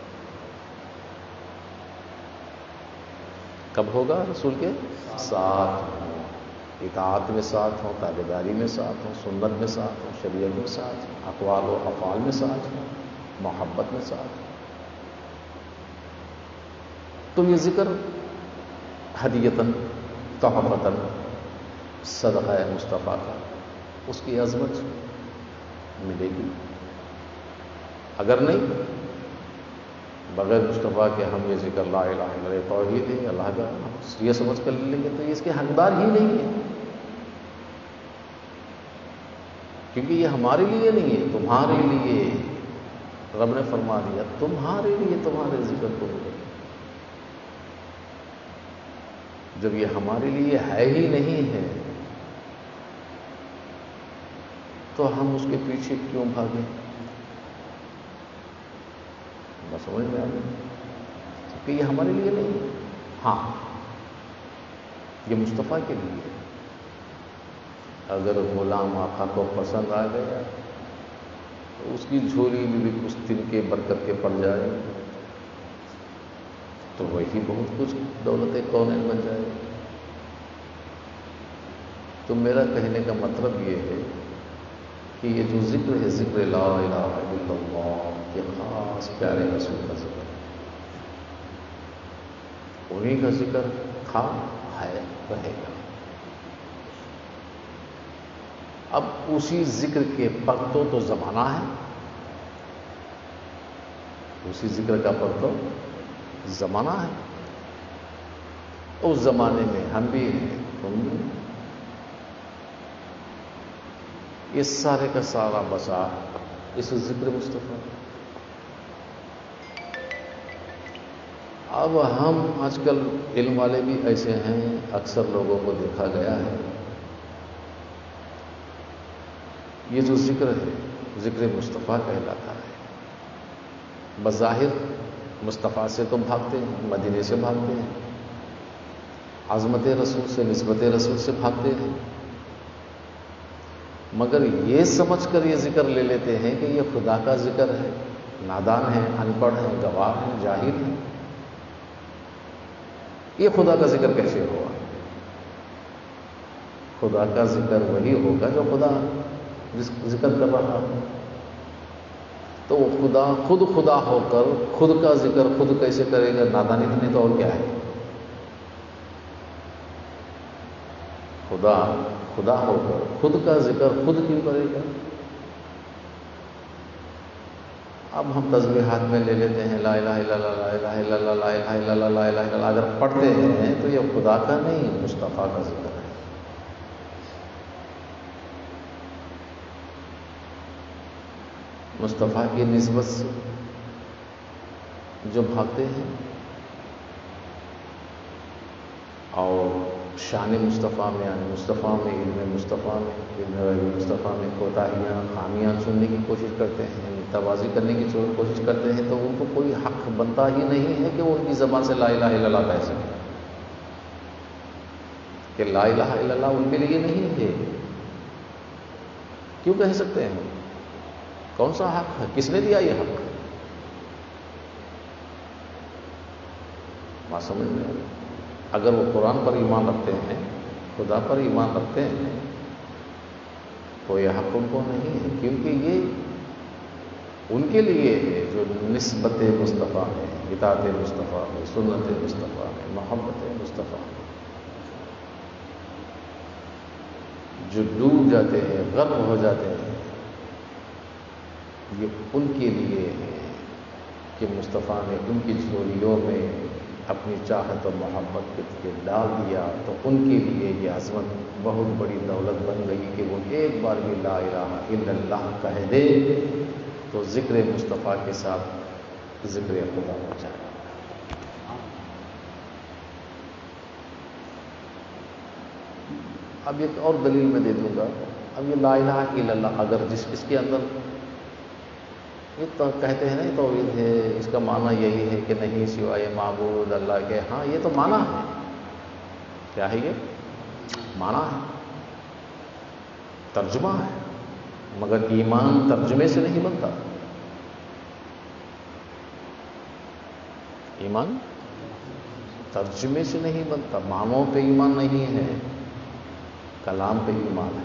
کب ہوگا؟ رسول کے ساتھ ہوں، اطاعت میں ساتھ ہوں، تابعداری میں ساتھ ہوں، سنت میں ساتھ ہوں، شریعت میں ساتھ ہوں، اقوال و افعال میں ساتھ ہوں، محبت میں ساتھ ہوں. تو یہ ذکر ہدیتاً تحفتاً صدقہ مصطفیٰ کا، اس کی عظمت ملے گی. اگر نہیں، بغیر مصطفیٰ کے ہم یہ ذکر لا الہ الا اللہ توحید ہے اللہ کا یہ سمجھ کر لیں گے تو یہ اس کے حقدار ہی نہیں ہے، کیونکہ یہ ہمارے لیے نہیں ہے، تمہارے لیے. رب نے فرما دیا تمہارے لیے تمہارے ذکر کو. جب یہ ہمارے لیے ہے ہی نہیں ہے تو ہم اس کے پیچھے کیوں بھاگیں؟ بس سمجھ میں آ گئی کہ یہ ہمارے لیے نہیں ہے. ہاں یہ مصطفیٰ کے لیے ہے. اگر غلام آقا کو پسند آ گیا تو اس کی جھولی میں بھی کچھ دن کے برکت کے پڑ جائے تو وہی بہت کچھ دولت کونین بن جائے. تو میرا کہنے کا مطلب یہ ہے کہ یہ جو ذکر ہے ذکر لا الہ الا اللہ، یہ خاص پیارے رسول کا ذکر ہے. انہیں کا ذکر تھا، ہے، رہے گا. اب اسی ذکر کے پرتو تو زمانہ ہے، اسی ذکر کا پرتو زمانہ ہے. اس زمانے میں ہم بھی ہیں، تم بھی. یہ سارے کا سارا بسا اس ذکر مصطفیٰ. اب ہم آج کل علم والے بھی ایسے ہیں، اکثر لوگوں کو دیکھا گیا ہے یہ جو ذکر ہے ذکر مصطفیٰ کہلاتا ہے. بظاہر مصطفیٰ سے تو بھاگتے ہیں، مدینے سے بھاگتے ہیں، عظمت رسول سے، نسبت رسول سے بھاگتے ہیں، مگر یہ سمجھ کر یہ ذکر لے لیتے ہیں کہ یہ خدا کا ذکر ہے. نادان ہیں، ان پڑھ ہیں، گواہ ہیں، جاہل ہیں. یہ خدا کا ذکر کیسے ہوا؟ خدا کا ذکر وہی ہوگا جو خدا جس ذکر کر رہا ہے. تو وہ خدا خود خدا ہو کر خود کا ذکر خود کیسے کرے گا؟ نادانی نہیں تو اور کیا ہے؟ خدا خدا ہو کر خود کا ذکر خود کیوں کرے گا؟ اب ہم تسبیحات میں لے لیتے ہیں لا الہ الا اللہ، لا الہ الا اللہ، لا الہ الا اللہ، لا الہ الا اللہ. اگر پڑھتے ہیں تو یہ خدا کا نہیں، مصطفیٰ کا ذکر ہے. مصطفیٰ کی نسبت سے جو بھاگتے ہیں اور شان مصطفیٰ میں، یعنی مصطفیٰ میں، علم مصطفیٰ میں، علم مصطفیٰ میں کوتاہیاں، خامیاں چننے کی کوشش کرتے ہیں، توازی کرنے کی کوشش کرتے ہیں، تو ان کو کوئی حق بنتا ہی نہیں ہے کہ وہ ان کی زبان سے لا الہ الا اللہ کہہ سکیں. کہ لا الہ الا اللہ ان کے لیے نہیں ہے. کیوں کہہ سکتے ہیں؟ کون سا حق ہے؟ کس نے دیا یہ حق؟ بات سمجھ میں آئی؟ اگر وہ قرآن پر ایمان رکھتے ہیں، خدا پر ایمان رکھتے ہیں، تو یہ حق ان کو نہیں ہے، کیونکہ یہ ان کے لیے ہے جو نسبت مصطفیٰ ہے، اطاعت مصطفیٰ ہے، سنت مصطفیٰ ہے، محبت مصطفیٰ ہے. جو ڈوب جاتے ہیں، غرق ہو جاتے ہیں، یہ ان کے لیے ہے کہ مصطفیٰ نے ان کی جھولیوں میں اپنی چاہت اور محبت کے ڈال دیا تو ان کے لیے یہ عظمت بہت بڑی دولت بن گئی کہ وہ ایک بار بھی لا الہ الا اللہ کہہ دے تو ذکر مصطفیٰ کے ساتھ ذکر خدا ہو جائے۔ اب ایک اور دلیل میں دے دوں گا۔ اب یہ لا الہ الا اللہ اگر جس اس کے اندر یہ تو کہتے ہیں نا توحید ہے، اس کا معنی یہی ہے کہ نہیں سوائے معبود اللہ کے، ہاں یہ تو معنی ہے۔ کیا ہے یہ؟ معنی ہے، ترجمہ ہے، مگر ایمان ترجمے سے نہیں بنتا۔ ایمان ترجمے سے نہیں بنتا، معنوں پہ ایمان نہیں ہے، کلام پہ ایمان ہے۔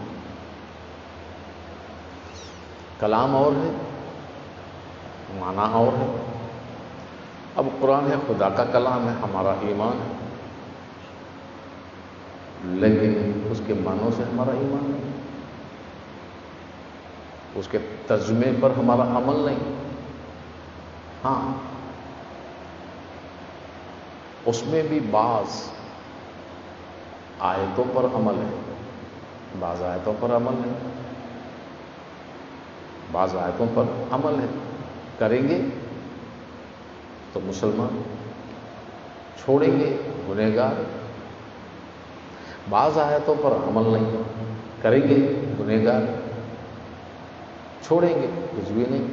کلام اور ہے، معنی اور ہے۔ اب قرآن ہے، خدا کا کلام ہے، ہمارا ایمان ہے، لیکن اس کے معنوں سے ہمارا ایمان نہیں، اس کے ترجمے پر ہمارا عمل نہیں۔ ہاں اس میں بھی بعض آیتوں پر عمل ہے، بعض آیتوں پر عمل ہے، بعض آیتوں پر عمل ہے، کریں گے تو مسلمان، چھوڑیں گے گنہگار۔ بعض آیتوں پر عمل نہیں، کریں گے گنہگار، چھوڑیں گے کچھ بھی نہیں۔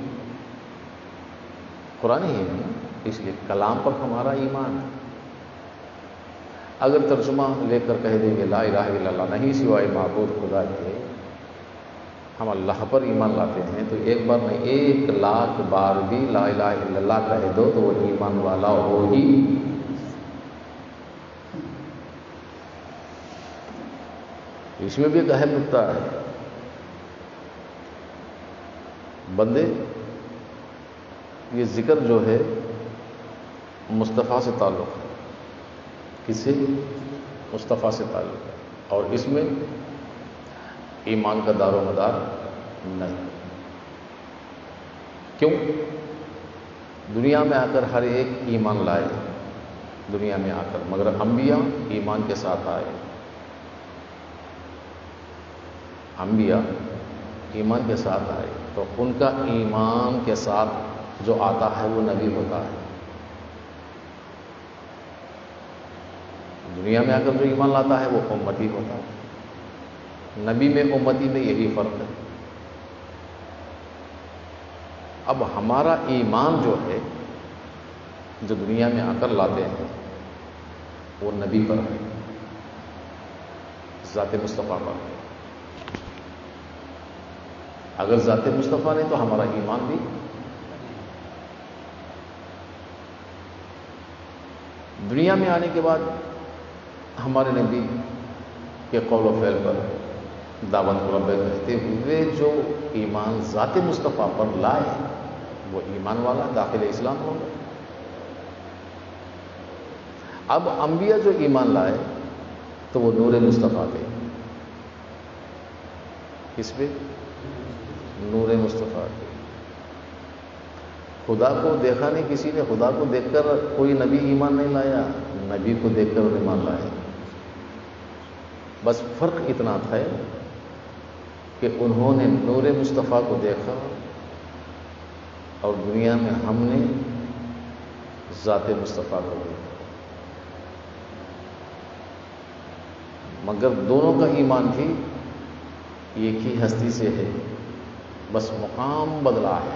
قرآن ہی ہے نا، اس لیے کلام پر ہمارا ایمان ہے۔ اگر ترجمہ لے کر کہہ دیں گے لا الہ الا اللہ نہیں سوائے معبود خدا کے، ہم اللہ پر ایمان لاتے ہیں، تو ایک بار نہیں ایک لاکھ بار بھی لا الہ الا اللہ کہہ دو تو وہ ایمان والا ہو ہی۔ اس میں بھی ایک اہم نکتہ ہے، بندے یہ ذکر جو ہے مصطفیٰ سے تعلق ہے، کسی مصطفیٰ سے تعلق ہے، اور اس میں ایمان کا دار و مدار نہیں۔ کیوں؟ دنیا میں آ کر ہر ایک ایمان لائے، دنیا میں آ کر، مگر انبیاء ایمان کے ساتھ آئے، انبیاء ایمان کے ساتھ آئے، تو ان کا ایمان کے ساتھ جو آتا ہے وہ نبی ہوتا ہے۔ دنیا میں آ کر جو ایمان لاتا ہے وہ امتی ہوتا ہے، نبی میں امتی میں یہی فرق ہے۔ اب ہمارا ایمان جو ہے جو دنیا میں آ کر لاتے ہیں وہ نبی پر ہے، ذات مصطفیٰ پر ہے۔ اگر ذات مصطفیٰ نہیں تو ہمارا ایمان بھی دنیا میں آنے کے بعد ہمارے نبی کے قول و فعل پر دعوت رب کہتے ہوئے جو ایمان ذات مصطفیٰ پر لائے وہ ایمان والا داخل اسلام ہوگا۔ اب انبیاء جو ایمان لائے تو وہ نور مصطفیٰ پہ، کس پہ؟ نور مصطفیٰ پہ۔ خدا کو دیکھا نہیں کسی نے، خدا کو دیکھ کر کوئی نبی ایمان نہیں لایا، نبی کو دیکھ کر ایمان لائے۔ بس فرق اتنا تھا کہ انہوں نے نور مصطفیٰ کو دیکھا اور دنیا میں ہم نے ذات مصطفیٰ کو دیکھا، مگر دونوں کا ایمان بھی ایک ہی ہستی سے ہے، بس مقام بدلا ہے۔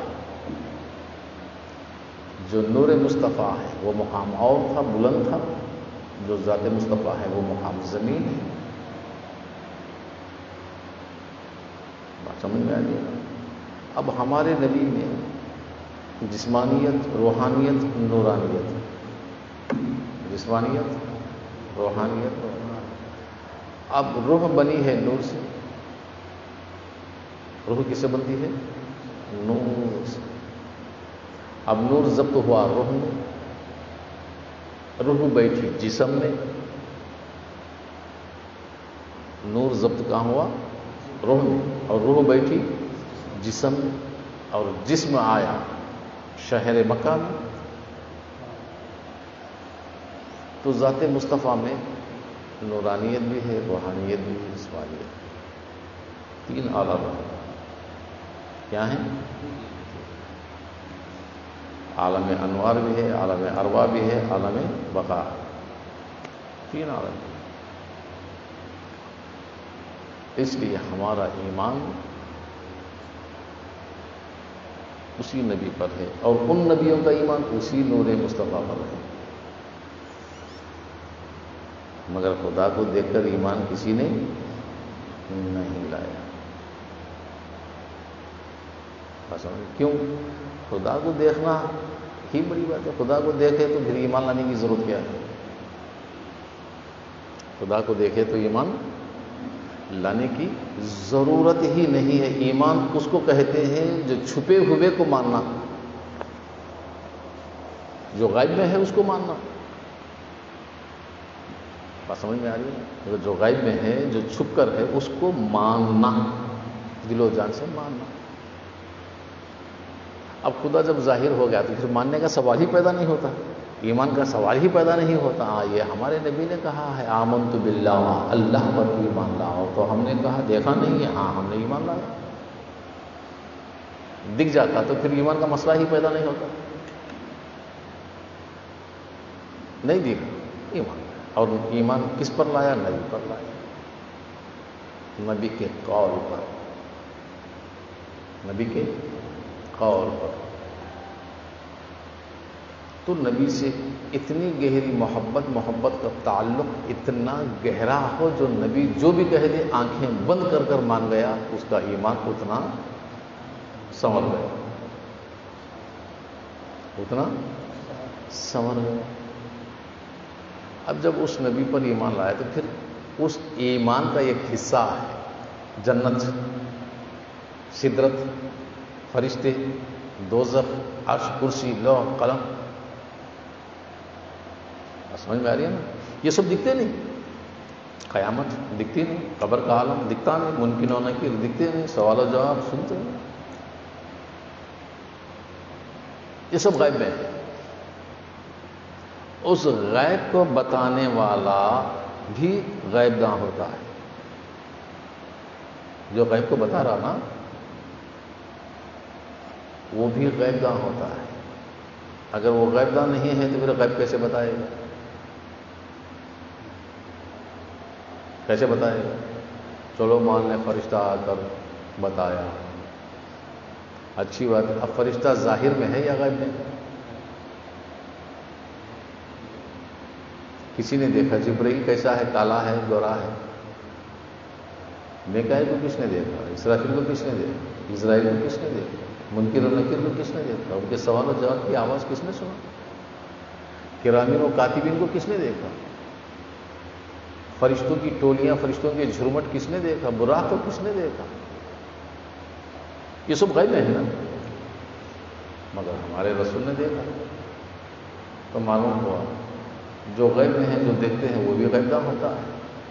جو نور مصطفیٰ ہے وہ مقام اور تھا، بلند تھا، جو ذات مصطفیٰ ہے وہ مقام زمین ہے۔ بات سمجھ میں آ گئی؟ اب ہمارے نبی میں جسمانیت، روحانیت، نورانیت، جسمانیت، روحانیت، اب روح بنی ہے نور سے۔ روح کس سے بنتی ہے؟ نور سے۔ اب نور ضبط ہوا روح میں، روح بیٹھی جسم میں۔ نور ضبط کہاں ہوا؟ روح میں، اور روح بیٹھی جسم میں، اور جسم آیا شہر مکہ میں۔ تو ذات مصطفیٰ میں نورانیت بھی ہے، روحانیت بھی ہے، جسمانیت بھی ہے، تین عالم کیا ہیں؟ عالم انوار بھی ہے، عالم ارواح بھی ہے، عالم بقا، تین عالم. اس لیے ہمارا ایمان اسی نبی پر ہے، اور ان نبیوں کا ایمان اسی نور مصطفیٰ پر ہے. مگر خدا کو دیکھ کر ایمان کسی نے نہیں لایا. کیوں؟ خدا کو دیکھنا ہی بڑی بات ہے. خدا کو دیکھے تو پھر ایمان لانے کی ضرورت کیا ہے؟ خدا کو دیکھے تو ایمان لانے کی ضرورت ہی نہیں ہے. ایمان اس کو کہتے ہیں جو چھپے ہوئے کو ماننا، جو غائب میں ہے اس کو ماننا. بات سمجھ میں آ رہی ہے؟ جو غائب میں ہے، جو چھپ کر ہے، اس کو ماننا، دل و جان سے ماننا. اب خدا جب ظاہر ہو گیا تو پھر ماننے کا سوال ہی پیدا نہیں ہوتا، ایمان کا سوال ہی پیدا نہیں ہوتا. ہاں یہ ہمارے نبی نے کہا ہے آمنت باللہ، اللہ پر ایمان لاؤ، تو ہم نے کہا دیکھا نہیں ہے، ہاں ہم نے ایمان لایا. دکھ جاتا تو پھر ایمان کا مسئلہ ہی پیدا نہیں ہوتا. نہیں دیکھا ایمان، اور ایمان کس پر لایا؟ نبی پر لایا، نبی کے قول پر، نبی کے قول پر. تو نبی سے اتنی گہری محبت محبت کا تعلق اتنا گہرا ہو، جو نبی جو بھی کہہ دے آنکھیں بند کر کر مان گیا، اس کا ایمان اتنا سنور گیا، اتنا سنور گیا. اب جب اس نبی پر ایمان لایا تو پھر اس ایمان کا ایک حصہ ہے جنت، سدرت، فرشتے، دوزخ، عرش، کرسی، لوح، قلم. سمجھ میں آ رہی ہے نا؟ یہ سب دکھتے نہیں. قیامت دکھتی نہیں، قبر کا عالم دکھتا نہیں، ممکن ہونا کہ دکھتے نہیں، سوال و جواب سنتے نہیں. یہ سب غیب میں ہے. اس غیب کو بتانے والا بھی غیب داں ہوتا ہے. جو غیب کو بتا رہا نا وہ بھی غیب داں ہوتا ہے. اگر وہ غیب داں نہیں ہے تو پھر غیب کیسے بتائے گا؟ کیسے بتائے گا؟ چلو مان لیں فرشتہ آ کر بتایا، اچھی بات ہے. اب فرشتہ ظاہر میں ہے یا غیب میں؟ کسی نے دیکھا جبرائیل کیسا ہے؟ کالا ہے، گورا ہے؟ میکائیل کو کس نے دیکھا؟ اسرافیل کو کس نے دیکھا؟ اسرائیل کو کس نے دیکھا؟ منکر و نکیر کو کس نے دیکھا؟ ان کے سوال و جواب کی آواز کس نے سنا؟ کرامین و کاتبین کو کس نے دیکھا؟ فرشتوں کی ٹولیاں، فرشتوں کے جھرمٹ کس نے دیکھا؟ براق کو کس نے دیکھا؟ یہ سب غیب میں ہے نا. مگر ہمارے رسول نے دیکھا تو معلوم ہوا جو غیب میں ہیں، جو دیکھتے ہیں، وہ بھی غیب داں ہوتا ہے.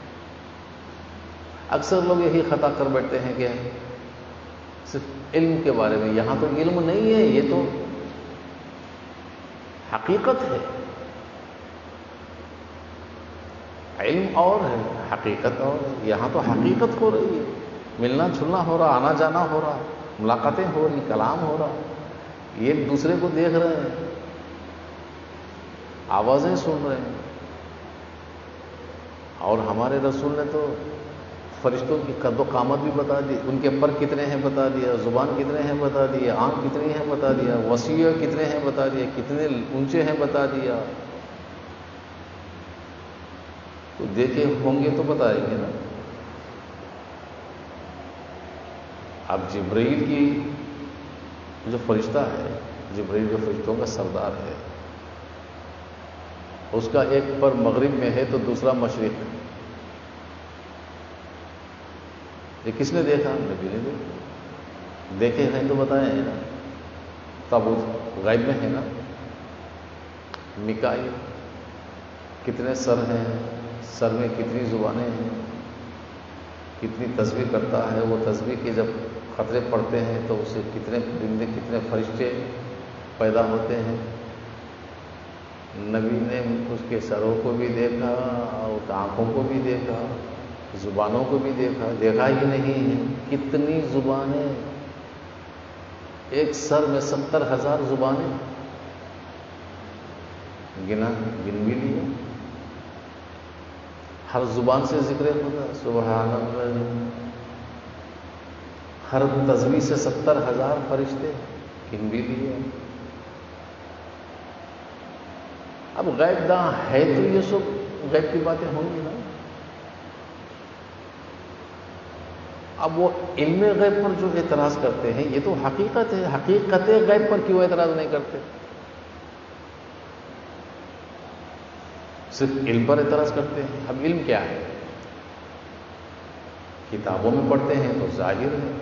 اکثر لوگ یہی خطا کر بیٹھتے ہیں کہ صرف علم کے بارے میں. یہاں تو علم نہیں ہے، یہ تو حقیقت ہے. علم اور ہے، حقیقت اور ہے. یہاں تو حقیقت ہو رہی ہے، ملنا جلنا ہو رہا، آنا جانا ہو رہا، ملاقاتیں ہو رہی، کلام ہو رہا، ایک دوسرے کو دیکھ رہے ہیں، آوازیں سن رہے ہیں. اور ہمارے رسول نے تو فرشتوں کی قد و قامت بھی بتا دی، ان کے پر کتنے ہیں بتا دیا، زبان کتنے ہیں بتا دیا، آنکھ کتنی ہیں بتا دیا، وسیع کتنے ہیں بتا دیا، کتنے اونچے ہیں بتا دیا. تو دیکھے ہوں گے تو بتائیں گے نا. اب جبرائیل کی جو فرشتہ ہے، جبرائیل جو فرشتوں کا سردار ہے، اس کا ایک پر مغرب میں ہے تو دوسرا مشرق میں. یہ کس نے دیکھا؟ نبی نے دیکھا. دیکھے ہیں تو بتائیں ہیں نا. تب وہ غیب میں ہے نا. میکائیل کتنے سر ہیں، سر میں کتنی زبانیں ہیں، کتنی تسبیح کرتا ہے. وہ تسبیح کے جب خطرے پڑتے ہیں تو اسے کتنے پرندے، کتنے فرشتے پیدا ہوتے ہیں. نبی نے اس کے سروں کو بھی دیکھا اور آنکھوں کو بھی دیکھا، زبانوں کو بھی دیکھا، دیکھا ہی نہیں ہے۔ کتنی زبانیں، ایک سر میں ستر ہزار زبانیں، گنا گن بھی لیا۔ ہر زبان سے ذکر خدا، سبحان اللہ۔ ہر تسبیح سے ستر ہزار فرشتے، گن بھی لیے۔ اب غیب داں ہے تو یہ سب غیب کی باتیں ہوں گی نا۔ اب وہ علم غیب پر جو اعتراض کرتے ہیں یہ تو حقیقت ہے، حقیقت غیب پر کیوں اعتراض نہیں کرتے؟ صرف علم پر اعتراض کرتے ہیں۔ اب علم کیا ہے؟ کتابوں میں پڑھتے ہیں تو ظاہر ہے،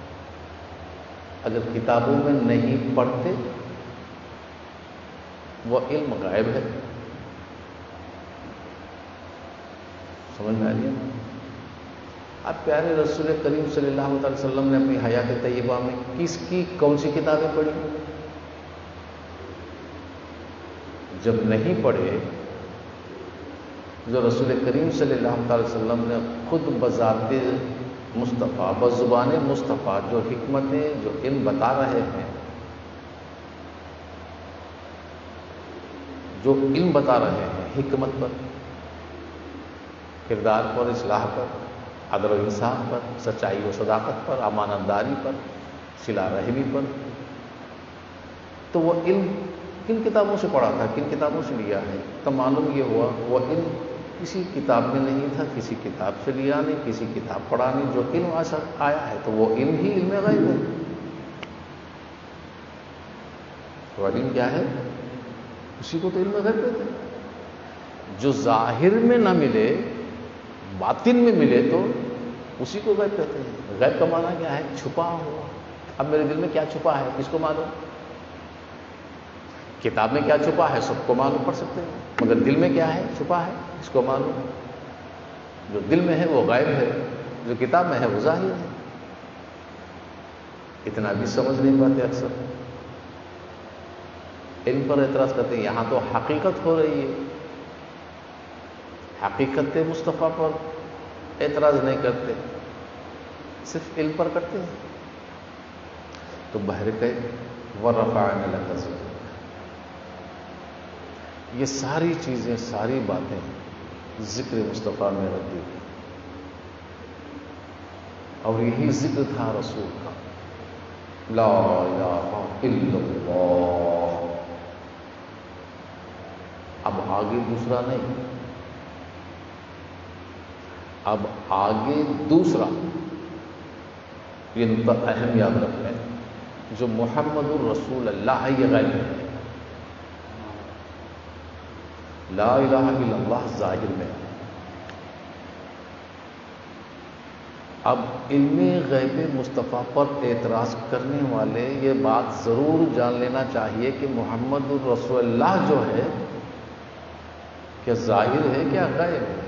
اگر کتابوں میں نہیں پڑھتے وہ علم غائب ہے۔ سمجھ میں آ رہی ہے؟ اب پیارے رسول کریم صلی اللہ علیہ وسلم نے اپنی حیات طیبہ میں کس کی کون سی کتابیں پڑھی؟ جب نہیں پڑھے، جو رسول کریم صلی اللہ علیہ وسلم نے خود بذات مصطفیٰ بزبان مصطفیٰ جو حکمتیں جو علم بتا رہے ہیں، جو علم بتا رہے ہیں حکمت پر، کردار پر، اصلاح پر، عدل و انصاف پر، سچائی و صداقت پر، امانت داری پر، صلہ رحمی پر، تو وہ علم کن کتابوں سے پڑھا تھا، کن کتابوں سے لیا ہے؟ تو معلوم یہ ہوا وہ علم کسی کتاب میں نہیں تھا، کسی کتاب سے لیا نہیں، کسی کتاب پڑھا نہیں۔ جو علم آیا ہے تو وہ علم ہی علم غیب ہے۔ تو علم کیا ہے؟ اسی کو تو علم غیب کہتے ہیں۔ جو ظاہر میں نہ ملے، باطن میں ملے تو اسی کو غیب کہتے ہیں۔ غیب کا معنی کیا ہے؟ چھپا ہوا۔ اب میرے دل میں کیا چھپا ہے کس کو معلوم؟ کتاب میں کیا چھپا ہے سب کو معلوم، پڑھ سکتے ہیں، مگر دل میں کیا ہے چھپا ہے اس کو معلوم۔ جو دل میں ہے وہ غائب ہے، جو کتاب میں ہے وہ ظاہر ہے۔ اتنا بھی سمجھ نہیں پاتے اکثر، ان پر اعتراض کرتے ہیں۔ یہاں تو حقیقت ہو رہی ہے، حقیقت مصطفیٰ پر اعتراض نہیں کرتے، صرف علم پر کرتے ہیں۔ تو بہر کہ وَرَفَعْنَا لَكَ ذِكْرَكَ، یہ ساری چیزیں، ساری باتیں ذکر مصطفیٰ میں رکھ دی، اور یہی ذکر تھا رسول کا، لا الہ الا اللہ۔ اب آگے دوسرا نہیں، اب آگے دوسرا، یہ نقطہ اہم یاد رکھیں، جو محمد الرسول اللہ ہے یہ غیب ہے۔ لا الہ الا اللہ ظاہر میں۔ اب علم غیب مصطفیٰ پر اعتراض کرنے والے یہ بات ضرور جان لینا چاہیے کہ محمد الرسول اللہ جو ہے کیا ظاہر ہے کیا غیب ہے؟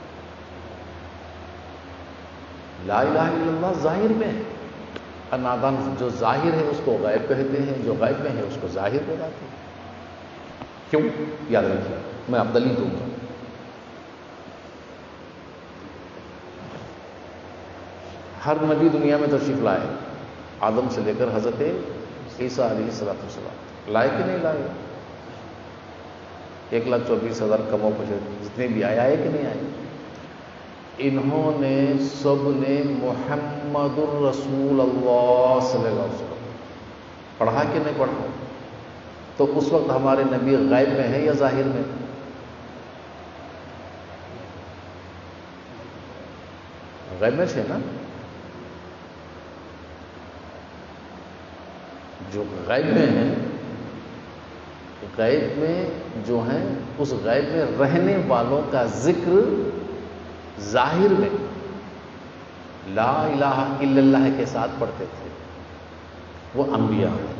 لا الہ الا اللہ ظاہر میں ہے، اور نادان جو ظاہر ہے اس کو غیب کہتے ہیں، جو غیب میں ہے اس کو ظاہر کہلاتے ہیں۔ کیوں؟ یاد رکھیے، میں اب دلیل دوں گا۔ ہر نبی دنیا میں تشریف لائے، آدم سے لے کر حضرت عیسیٰ علیہ الصلوۃ والسلام، لائے کہ نہیں لائے؟ ایک لاکھ چوبیس ہزار کموں کو جتنے بھی آئے، آئے کہ نہیں آئے؟ انہوں نے سب نے محمد الرسول اللہ صلی اللہ علیہ وسلم پڑھا کہ نہیں پڑھا؟ تو اس وقت ہمارے نبی غیب میں ہے یا ظاہر میں؟ غیب میں تھے نا۔ جو غیب میں ہیں، غیب میں جو ہیں اس غیب میں رہنے والوں کا ذکر ظاہر میں لا الہ الا اللہ کے ساتھ پڑھتے تھے، وہ انبیاء ہیں۔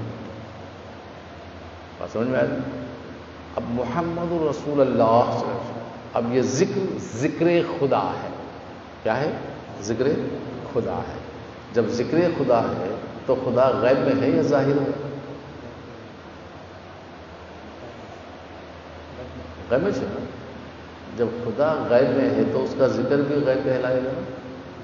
بات سمجھ میں آئی؟ اب محمد رسول اللہ صلی اللہ علیہ وسلم، اب یہ ذکر ذکر خدا ہے۔ کیا ہے؟ ذکر خدا ہے۔ جب ذکر خدا ہے تو خدا غیب میں ہے یا ظاہر میں؟ غیب میں سے نا، جب خدا غیب میں ہے تو اس کا ذکر بھی غیب کہلائے گا نا۔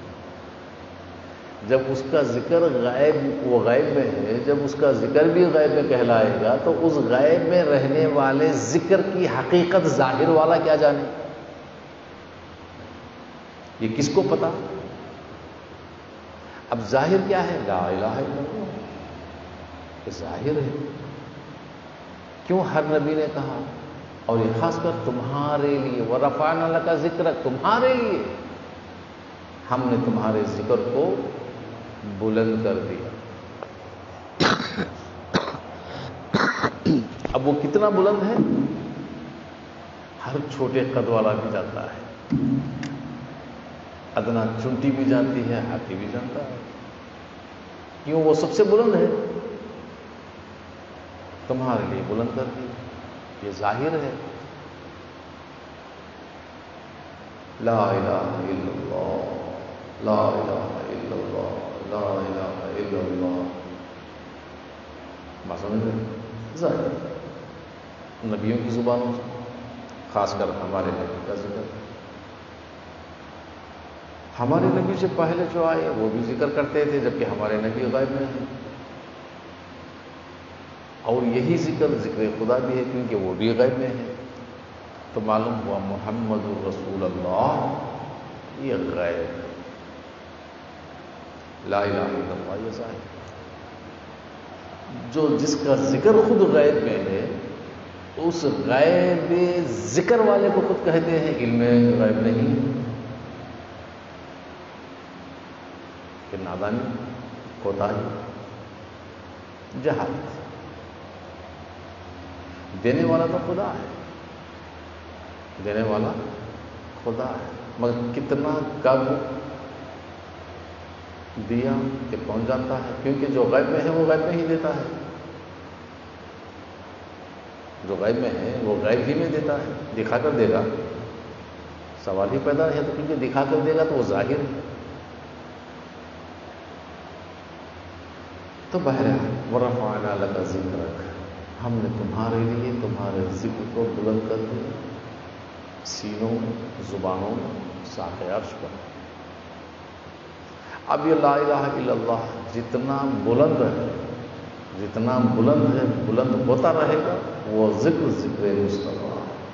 جب اس کا ذکر غیب، وہ غیب میں ہے، جب اس کا ذکر بھی غیب میں کہلائے گا تو اس غیب میں رہنے والے ذکر کی حقیقت ظاہر والا کیا جانے؟ یہ کس کو پتا؟ اب ظاہر کیا ہے؟ لا الہ الا اللہ، یہ ظاہر ہے۔ کیوں ہر نبی نے کہا، اور یہ خاص کر تمہارے لیے، وَرَفَعْنَا لَكَ ذِكْرَكَ، تمہارے لیے ہم نے تمہارے ذکر کو بلند کر دیا۔ اب وہ کتنا بلند ہے؟ ہر چھوٹے قد والا بھی جانتا ہے، ادنا چنٹی بھی جانتی ہے، ہاتھی بھی جانتا ہے۔ کیوں؟ وہ سب سے بلند ہے، تمہارے لیے بلند کر دی، یہ ظاہر ہے۔ لا الہ الا اللہ، لا الہ الا اللہ، لا الہ الا اللہ، بات سمجھ رہے؟ ظاہر نبیوں کی زبانوں سے، خاص کر ہمارے نبی کا ذکر۔ ہمارے نبی سے پہلے جو آئے وہ بھی ذکر کرتے تھے، جبکہ ہمارے نبی غیب میں ہیں، اور یہی ذکر ذکر خدا بھی ہے کیونکہ وہ بھی غیب میں ہے۔ تو معلوم ہوا محمد الرسول اللہ یہ غیب ہے، لا الہ الا اللہ یہ ظاہر۔ جو جس کا ذکر خود غیب میں ہے، اس غیب ذکر والے کو خود کہتے ہیں علم غیب نہیں، کہ نادانی، کوتاہی، جہالت۔ دینے والا تو خدا ہے، دینے والا خدا ہے، مگر کتنا کب دیا کہ پہنچ جاتا ہے، کیونکہ جو غیب میں ہے وہ غیب میں ہی دیتا ہے، جو غیب میں ہے وہ غیب ہی میں دیتا ہے، دکھا کر دے گا سوال ہی پیدا ہے، تو کیونکہ دکھا کر دے گا تو وہ ظاہر ہے۔ تو بہرحال وَرَفَعْنَا لَكَ ذِكْرَكَ، ہم نے تمہارے لیے تمہارے ذکر کو بلند کر دیا، سینوں میں، زبانوں میں، ساق عرش پر۔ اب یہ لا الہ الا اللہ جتنا بلند ہے، جتنا بلند ہے، بلند ہوتا رہے گا، وہ ذکر ذکر مصطفیٰ۔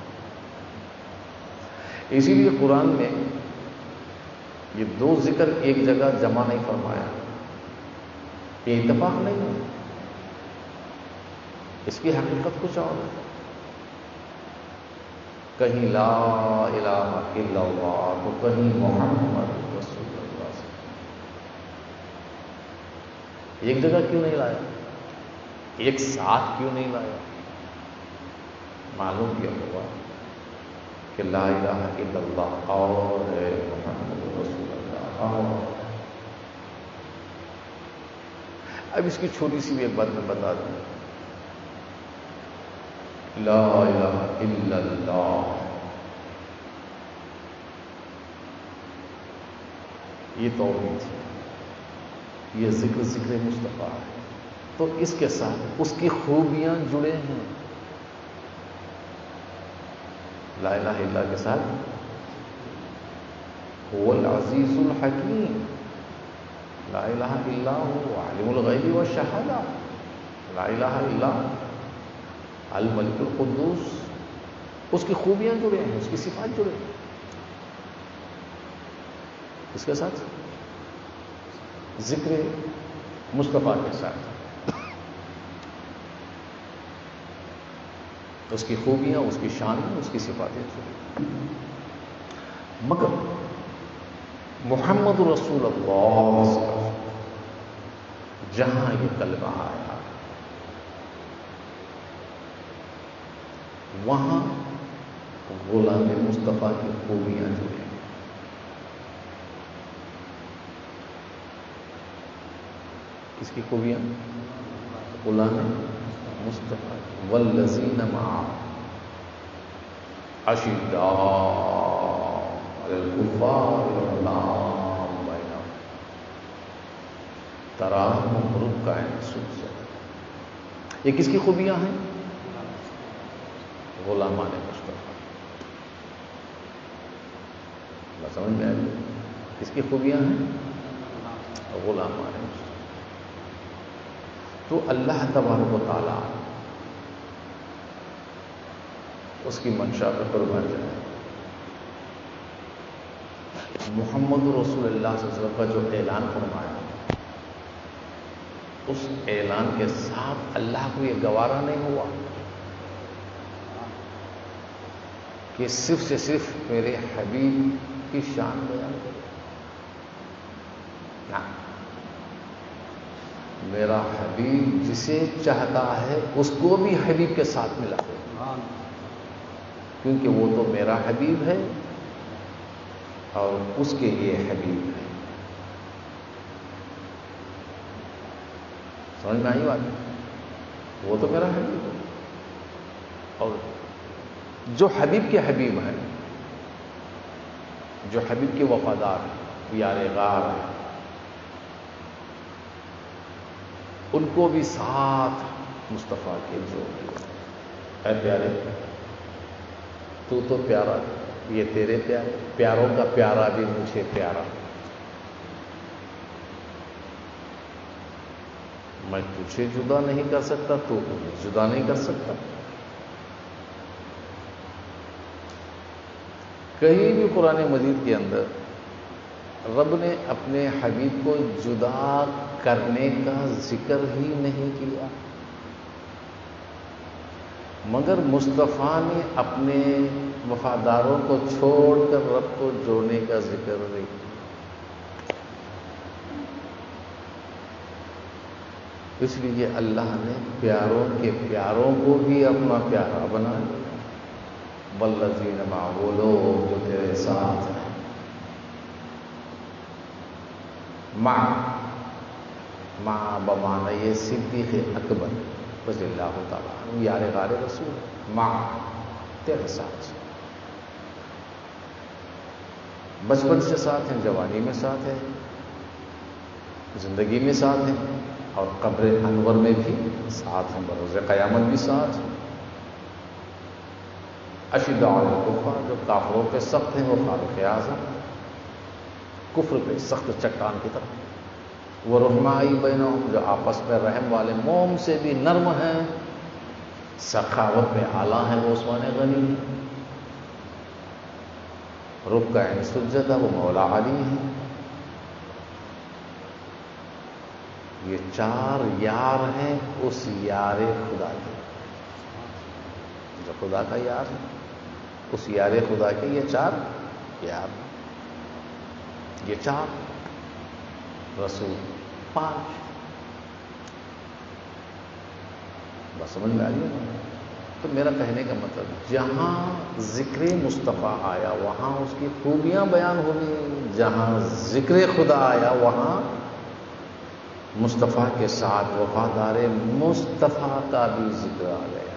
اسی لیے قرآن میں یہ دو ذکر ایک جگہ جمع نہیں فرمایا، یہ اتفاق نہیں ہے، اس کی حقیقت کچھ اور ہے۔ کہیں لا الہ الا اللہ تو کہیں محمد رسول اللہ سے، ایک جگہ کیوں نہیں لایا؟ ایک ساتھ کیوں نہیں لایا؟ معلوم کیا ہوا کہ لا الہ الا اللہ اور ہے محمد رسول اللہ اور۔ اب اس کی چھوٹی سی بھی ایک بات میں بتا دوں، لا الہ الا اللہ یہ توحید ہے، یہ ذکر ذکر مصطفیٰ ہے، تو اس کے ساتھ اس کی خوبیاں جڑے ہیں۔ لا الہ الا اللہ کے ساتھ هو العزیز الحکیم، لا الہ الا هو عالم الغیب والشہادہ، لا الہ الا الملک القدوس، اس کی خوبیاں جڑے ہیں، اس کی صفات جڑے ہیں، اس کے ساتھ ذکر مصطفیٰ کے ساتھ اس کی خوبیاں، اس کی شان، اس کی صفاتیں جڑی۔ مگر محمد رسول اللہ جہاں یہ کلمہ آیا وہاں غلام مصطفیٰ کی خوبیاں جڑیں۔ کس کی خوبیاں؟ غلام مصطفیٰ۔ والذین معه اشداء علی الکفار رحماء بینہم تراہم رکعا سجدا۔ یہ کس کی خوبیاں ہیں؟ غلامان مصطفیٰ۔ سمجھ میں آئی؟ اس کی خوبیاں ہیں غلام آنے. تو اللہ تبارک و تعالیٰ اس کی منشا پہ قربان جائے. محمد رسول اللہ صلی اللہ علیہ وسلم کا جو اعلان فرمایا، اس اعلان کے ساتھ اللہ کو یہ گوارا نہیں ہوا کہ صرف سے صرف میرے حبیب کی شان بیان کرے. نہ، میرا حبیب جسے چاہتا ہے اس کو بھی حبیب کے ساتھ ملا دے، کیونکہ وہ تو میرا حبیب ہے اور اس کے لیے حبیب ہے. سمجھ میں آئی بات؟ وہ تو میرا حبیب ہے اور جو حبیب کے حبیب ہیں، جو حبیب کے وفادار ہیں، یار غار ہیں، ان کو بھی ساتھ مصطفیٰ کے جو اے پیارے تو تو پیارا، یہ تیرے پیارے، پیاروں کا پیارا بھی مجھے پیارا. میں تجھے جدا نہیں کر سکتا، تو مجھے جدا نہیں کر سکتا. کہیں بھی قرآن مجید کے اندر رب نے اپنے حبیب کو جدا کرنے کا ذکر ہی نہیں کیا، مگر مصطفیٰ نے اپنے وفاداروں کو چھوڑ کر رب کو جوڑنے کا ذکر نہیں کیا. اس لیے اللہ نے پیاروں کے پیاروں کو بھی اپنا پیارا بنا لیا. والذین معہ، وہ لوگ جو تیرے ساتھ ہیں. مع مع بمعنی یہ صدیق اکبر رضی اللہ تعالیٰ عنہ، یار غار رسول، مع تیرے ساتھ، بچپن سے ساتھ ہیں، جوانی میں ساتھ ہیں، زندگی میں ساتھ ہیں، اور قبر انور میں بھی ساتھ ہیں، بروز قیامت بھی ساتھ ہیں. اشداء علی الکفار، جو کافروں پہ سخت ہیں، وہ فاروق اعظم، کفر پہ سخت چٹان کی طرح. وہ رحمائی بینہم، جو آپس میں رحم والے، موم سے بھی نرم ہیں، سخاوت میں اعلیٰ ہیں، وہ عثمان غنی ہیں. رکع سجدہ، وہ مولا علی ہیں. یہ چار یار ہیں اس یار خدا کے، جو خدا کا یار ہے، اس یار خدا کے یہ چار یار ہیں. یہ چار رسول، پانچ. بس سمجھ میں آئی ہے؟ تو میرا کہنے کا مطلب، جہاں ذکر مصطفیٰ آیا وہاں اس کی خوبیاں بیان ہوئی، جہاں ذکر خدا آیا وہاں مصطفیٰ کے ساتھ وفادار مصطفیٰ کا بھی ذکر آ گیا.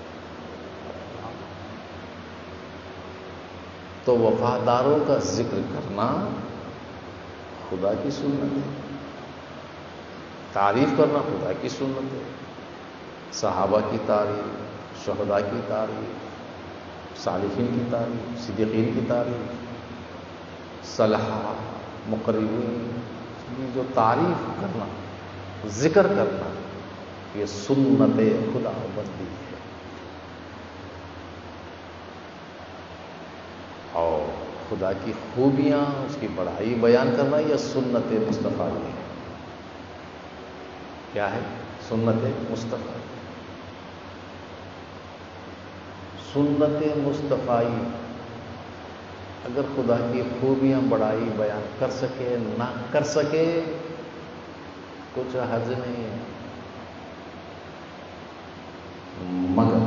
تو وفاداروں کا ذکر کرنا خدا کی سنت ہے، تعریف کرنا خدا کی سنت ہے. صحابہ کی تعریف، شہداء کی تعریف، صالحین کی تعریف، صدیقین کی تعریف، صلحہ، مقربین، یہ جو تعریف کرنا، ذکر کرنا، یہ سنت خدا بندی ہے. اور خدا کی خوبیاں، اس کی بڑائی بیان کرنا، یہ سنت مصطفیٰ ہے. کیا ہے؟ سنت مصطفیٰ. سنت مصطفیٰ اگر خدا کی خوبیاں بڑائی بیان کر سکے نہ کر سکے کچھ حرج نہیں ہے، مگر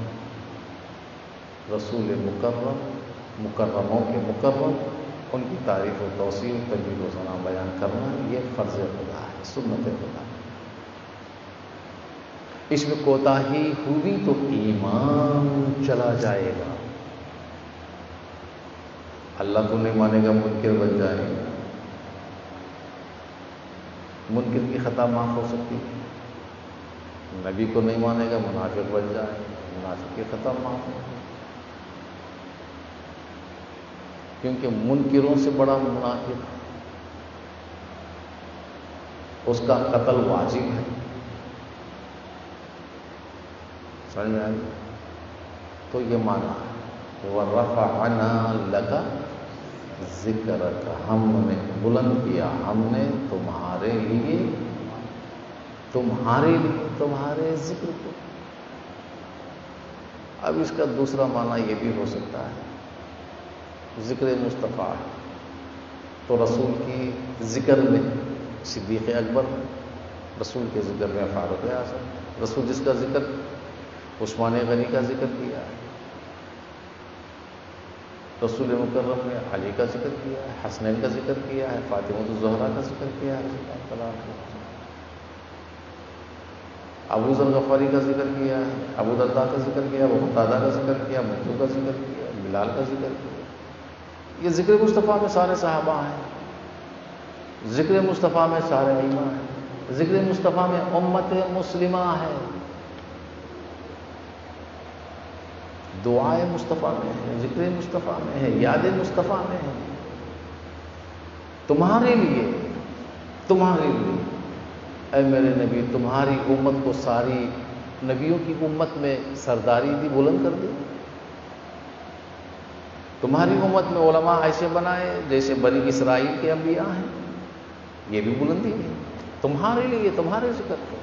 رسول مکرم، مکرموں کے مکرم، ان کی تعریف و توصیف، تجوید و ثنا بیان کرنا، یہ فرض خدا ہے، سنت خدا. اس میں کوتاہی ہوئی تو ایمان چلا جائے گا. اللہ کو نہیں مانے گا، منکر بن جائے گا. منکر کی خطا معاف ہو سکتی ہے. نبی کو نہیں مانے گا، منافق بن جائے گا، منافق کی خطا معاف ہو. کیونکہ منکروں سے بڑا منافق اس کا قتل واجب ہے. سمجھ میں آئی؟ تو یہ مانا وَرَفَعْنَا لَكَ ذِكْرَكَ، ہم نے بلند کیا ہم نے تمہارے لیے تمہارے لیے تمہارے ذکر کو. اب اس کا دوسرا معنی یہ بھی ہو سکتا ہے ذکر مصطفیٰ ہے تو رسول کی ذکر میں صدیق اکبر، رسول کے ذکر میں فاروق اعظم، رسول جس کا ذکر عثمان غنی کا ذکر کیا ہے، رسول مکرم نے علی کا ذکر کیا ہے، حسنین کا ذکر کیا ہے، فاطمہ الزہرا کا ذکر کیا ہے، ابو ذر غفاری کا ذکر کیا ہے، ابو درداء کا ذکر کیا، ابو قتادہ کا ذکر کیا، مجدو کا ذکر کیا، بلال کا ذکر کیا. یہ ذکر مصطفیٰ میں سارے صحابہ ہیں، ذکر مصطفیٰ میں سارے ائمہ ہیں، ذکر مصطفیٰ میں امت مسلمہ ہے، دعائے مصطفیٰ میں ہے، ذکر مصطفیٰ میں ہے، یاد مصطفیٰ میں ہے. تمہارے لیے تمہارے لیے اے میرے نبی تمہاری امت کو ساری نبیوں کی امت میں سرداری دی، بلند کر دی. تمہاری امت میں علماء ایسے بنائے جیسے بنی اسرائیل کے انبیاء ہیں، یہ بھی بلندی ہے تمہارے لیے تمہارے ذکر کو.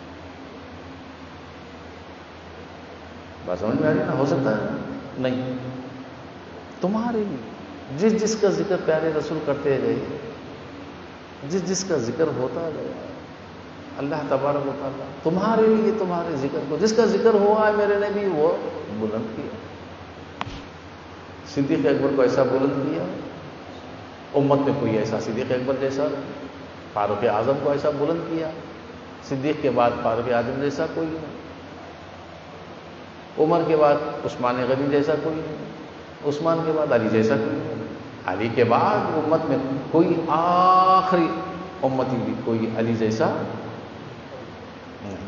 بات سمجھ میں آ رہی نا؟ ہو سکتا ہے نہیں، تمہارے لیے جس جس کا ذکر پیارے رسول کرتے گئے، جس جس کا ذکر ہوتا گیا، اللہ تبارک و تعالیٰ تمہارے لیے تمہارے ذکر کو، جس کا ذکر ہوا ہے میرے نبی وہ بلند کیا. صدیق اکبر کو ایسا بلند کیا، امت میں کوئی ایسا صدیق اکبر جیسا نہیں. فاروق اعظم کو ایسا بلند کیا، صدیق کے بعد فاروق اعظم جیسا کوئی نہیں. عمر کے بعد عثمان غنی جیسا کوئی نہیں، عثمان کے بعد علی جیسا کوئی نہیں، علی کے بعد امت میں کوئی آخری امتی بھی کوئی علی جیسا نہیں.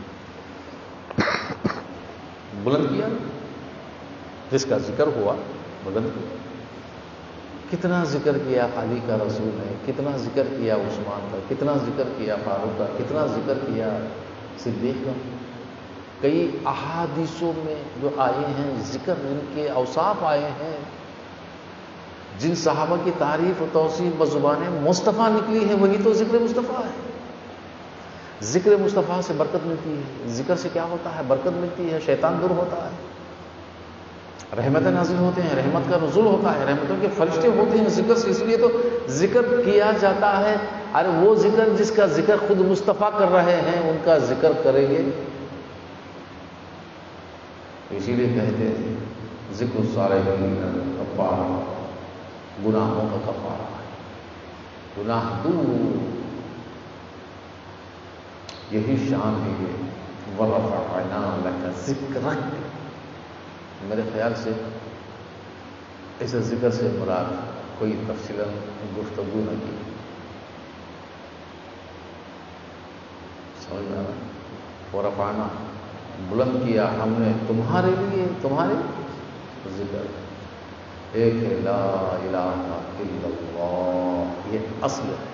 بلند کیا، جس کا ذکر ہوا بلند کیا. کتنا ذکر کیا علی کا رسول نے، کتنا ذکر کیا عثمان کا، کتنا ذکر کیا فاروق کا، کتنا ذکر کیا صدیق کا. کئی احادیثوں میں جو آئے ہیں ذکر ان کے اوصاف آئے ہیں، جن صحابہ کی تعریف و توصیف بزبان مصطفیٰ نکلی ہے وہی تو ذکر مصطفیٰ ہے. ذکر مصطفیٰ سے برکت ملتی ہے. ذکر سے کیا ہوتا ہے؟ برکت ملتی ہے، شیطان دور ہوتا ہے، رحمتیں نازل ہوتے ہیں، رحمت کا نزول ہوتا ہے، رحمتوں کے فرشتے ہوتے ہیں ذکر سے. اس لیے تو ذکر کیا جاتا ہے. ارے وہ ذکر جس کا ذکر خود مصطفیٰ کر رہے ہیں ان کا ذکر کریں گے. اسی لیے کہتے ہیں ذکر الصالحین کفارہ، گناہوں کا کفارہ ہے، گناہ دور. یہی شان ہے یہ وَرَفَعْنَا لَكَ ذِكْرَكَ. میرے خیال سے اس ذکر سے مراد کوئی تفصیلاً گفتگو نہ کی. سمجھ میں آ رہا؟ وَرَفَعْنَا بلند کیا ہم نے تمہارے لیے تمہارے ذکر. ایک ہے لا الہ الا اللہ، یہ اصل ہے.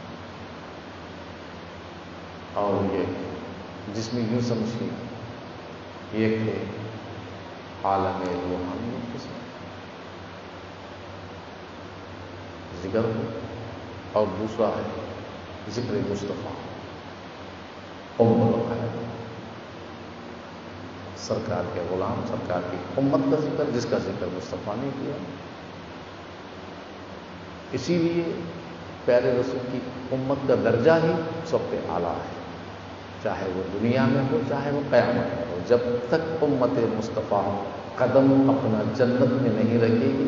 اور یہ جس میں یوں سمجھیے ایک ہے عالم روحانی قسم ذکر ہو، اور دوسرا ہے ذکر مصطفیٰ ام الخیر، سرکار کے غلام، سرکار کی امت کا ذکر جس کا ذکر مصطفیٰ نے کیا. اسی لیے پیارے رسول کی امت کا درجہ ہی سب پہ اعلیٰ ہے، چاہے وہ دنیا میں ہو چاہے وہ قیامت میں ہو. جب تک امت مصطفیٰ قدم اپنا جنت میں نہیں رکھے گی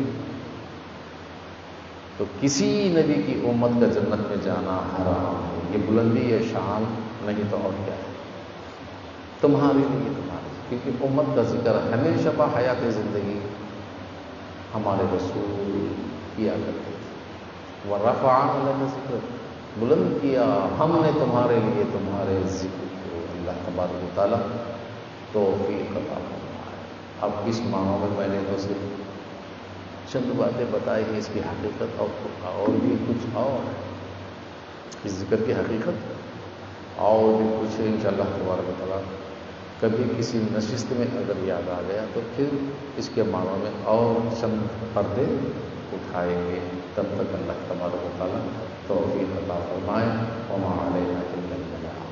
تو کسی نبی کی امت کا جنت میں جانا حرام ہے. یہ بلندی ہے، شان نہیں تو اور کیا ہے. تمہارے لیے تمہارے، کیونکہ امت کا ذکر ہمیشہ با حیات زندگی ہمارے رسول کیا کرتے تھے. وَرَفَعْنَا لَكَ ذِكْرَكَ، بلند کیا ہم نے تمہارے لیے تمہارے ذکر کو. اللہ تبارک و تعالیٰ توفیق عطا فرمائے. اب اس معنوں میں میں نے تو صرف چند باتیں بتائی ہیں اس کی حقیقت، اور اور بھی کچھ اور ہے اس ذکر کی حقیقت، اور بھی کچھ ہے انشاءاللہ تبارک و تعالیٰ۔ کبھی کسی نشست میں اگر یاد آ گیا تو پھر اس کے معنوں میں اور چند پردے اٹھائیں گے۔ تب تک اللہ تبارک و تعالیٰ توفیق عطا فرمائے۔ وما علینا الا البلاغ۔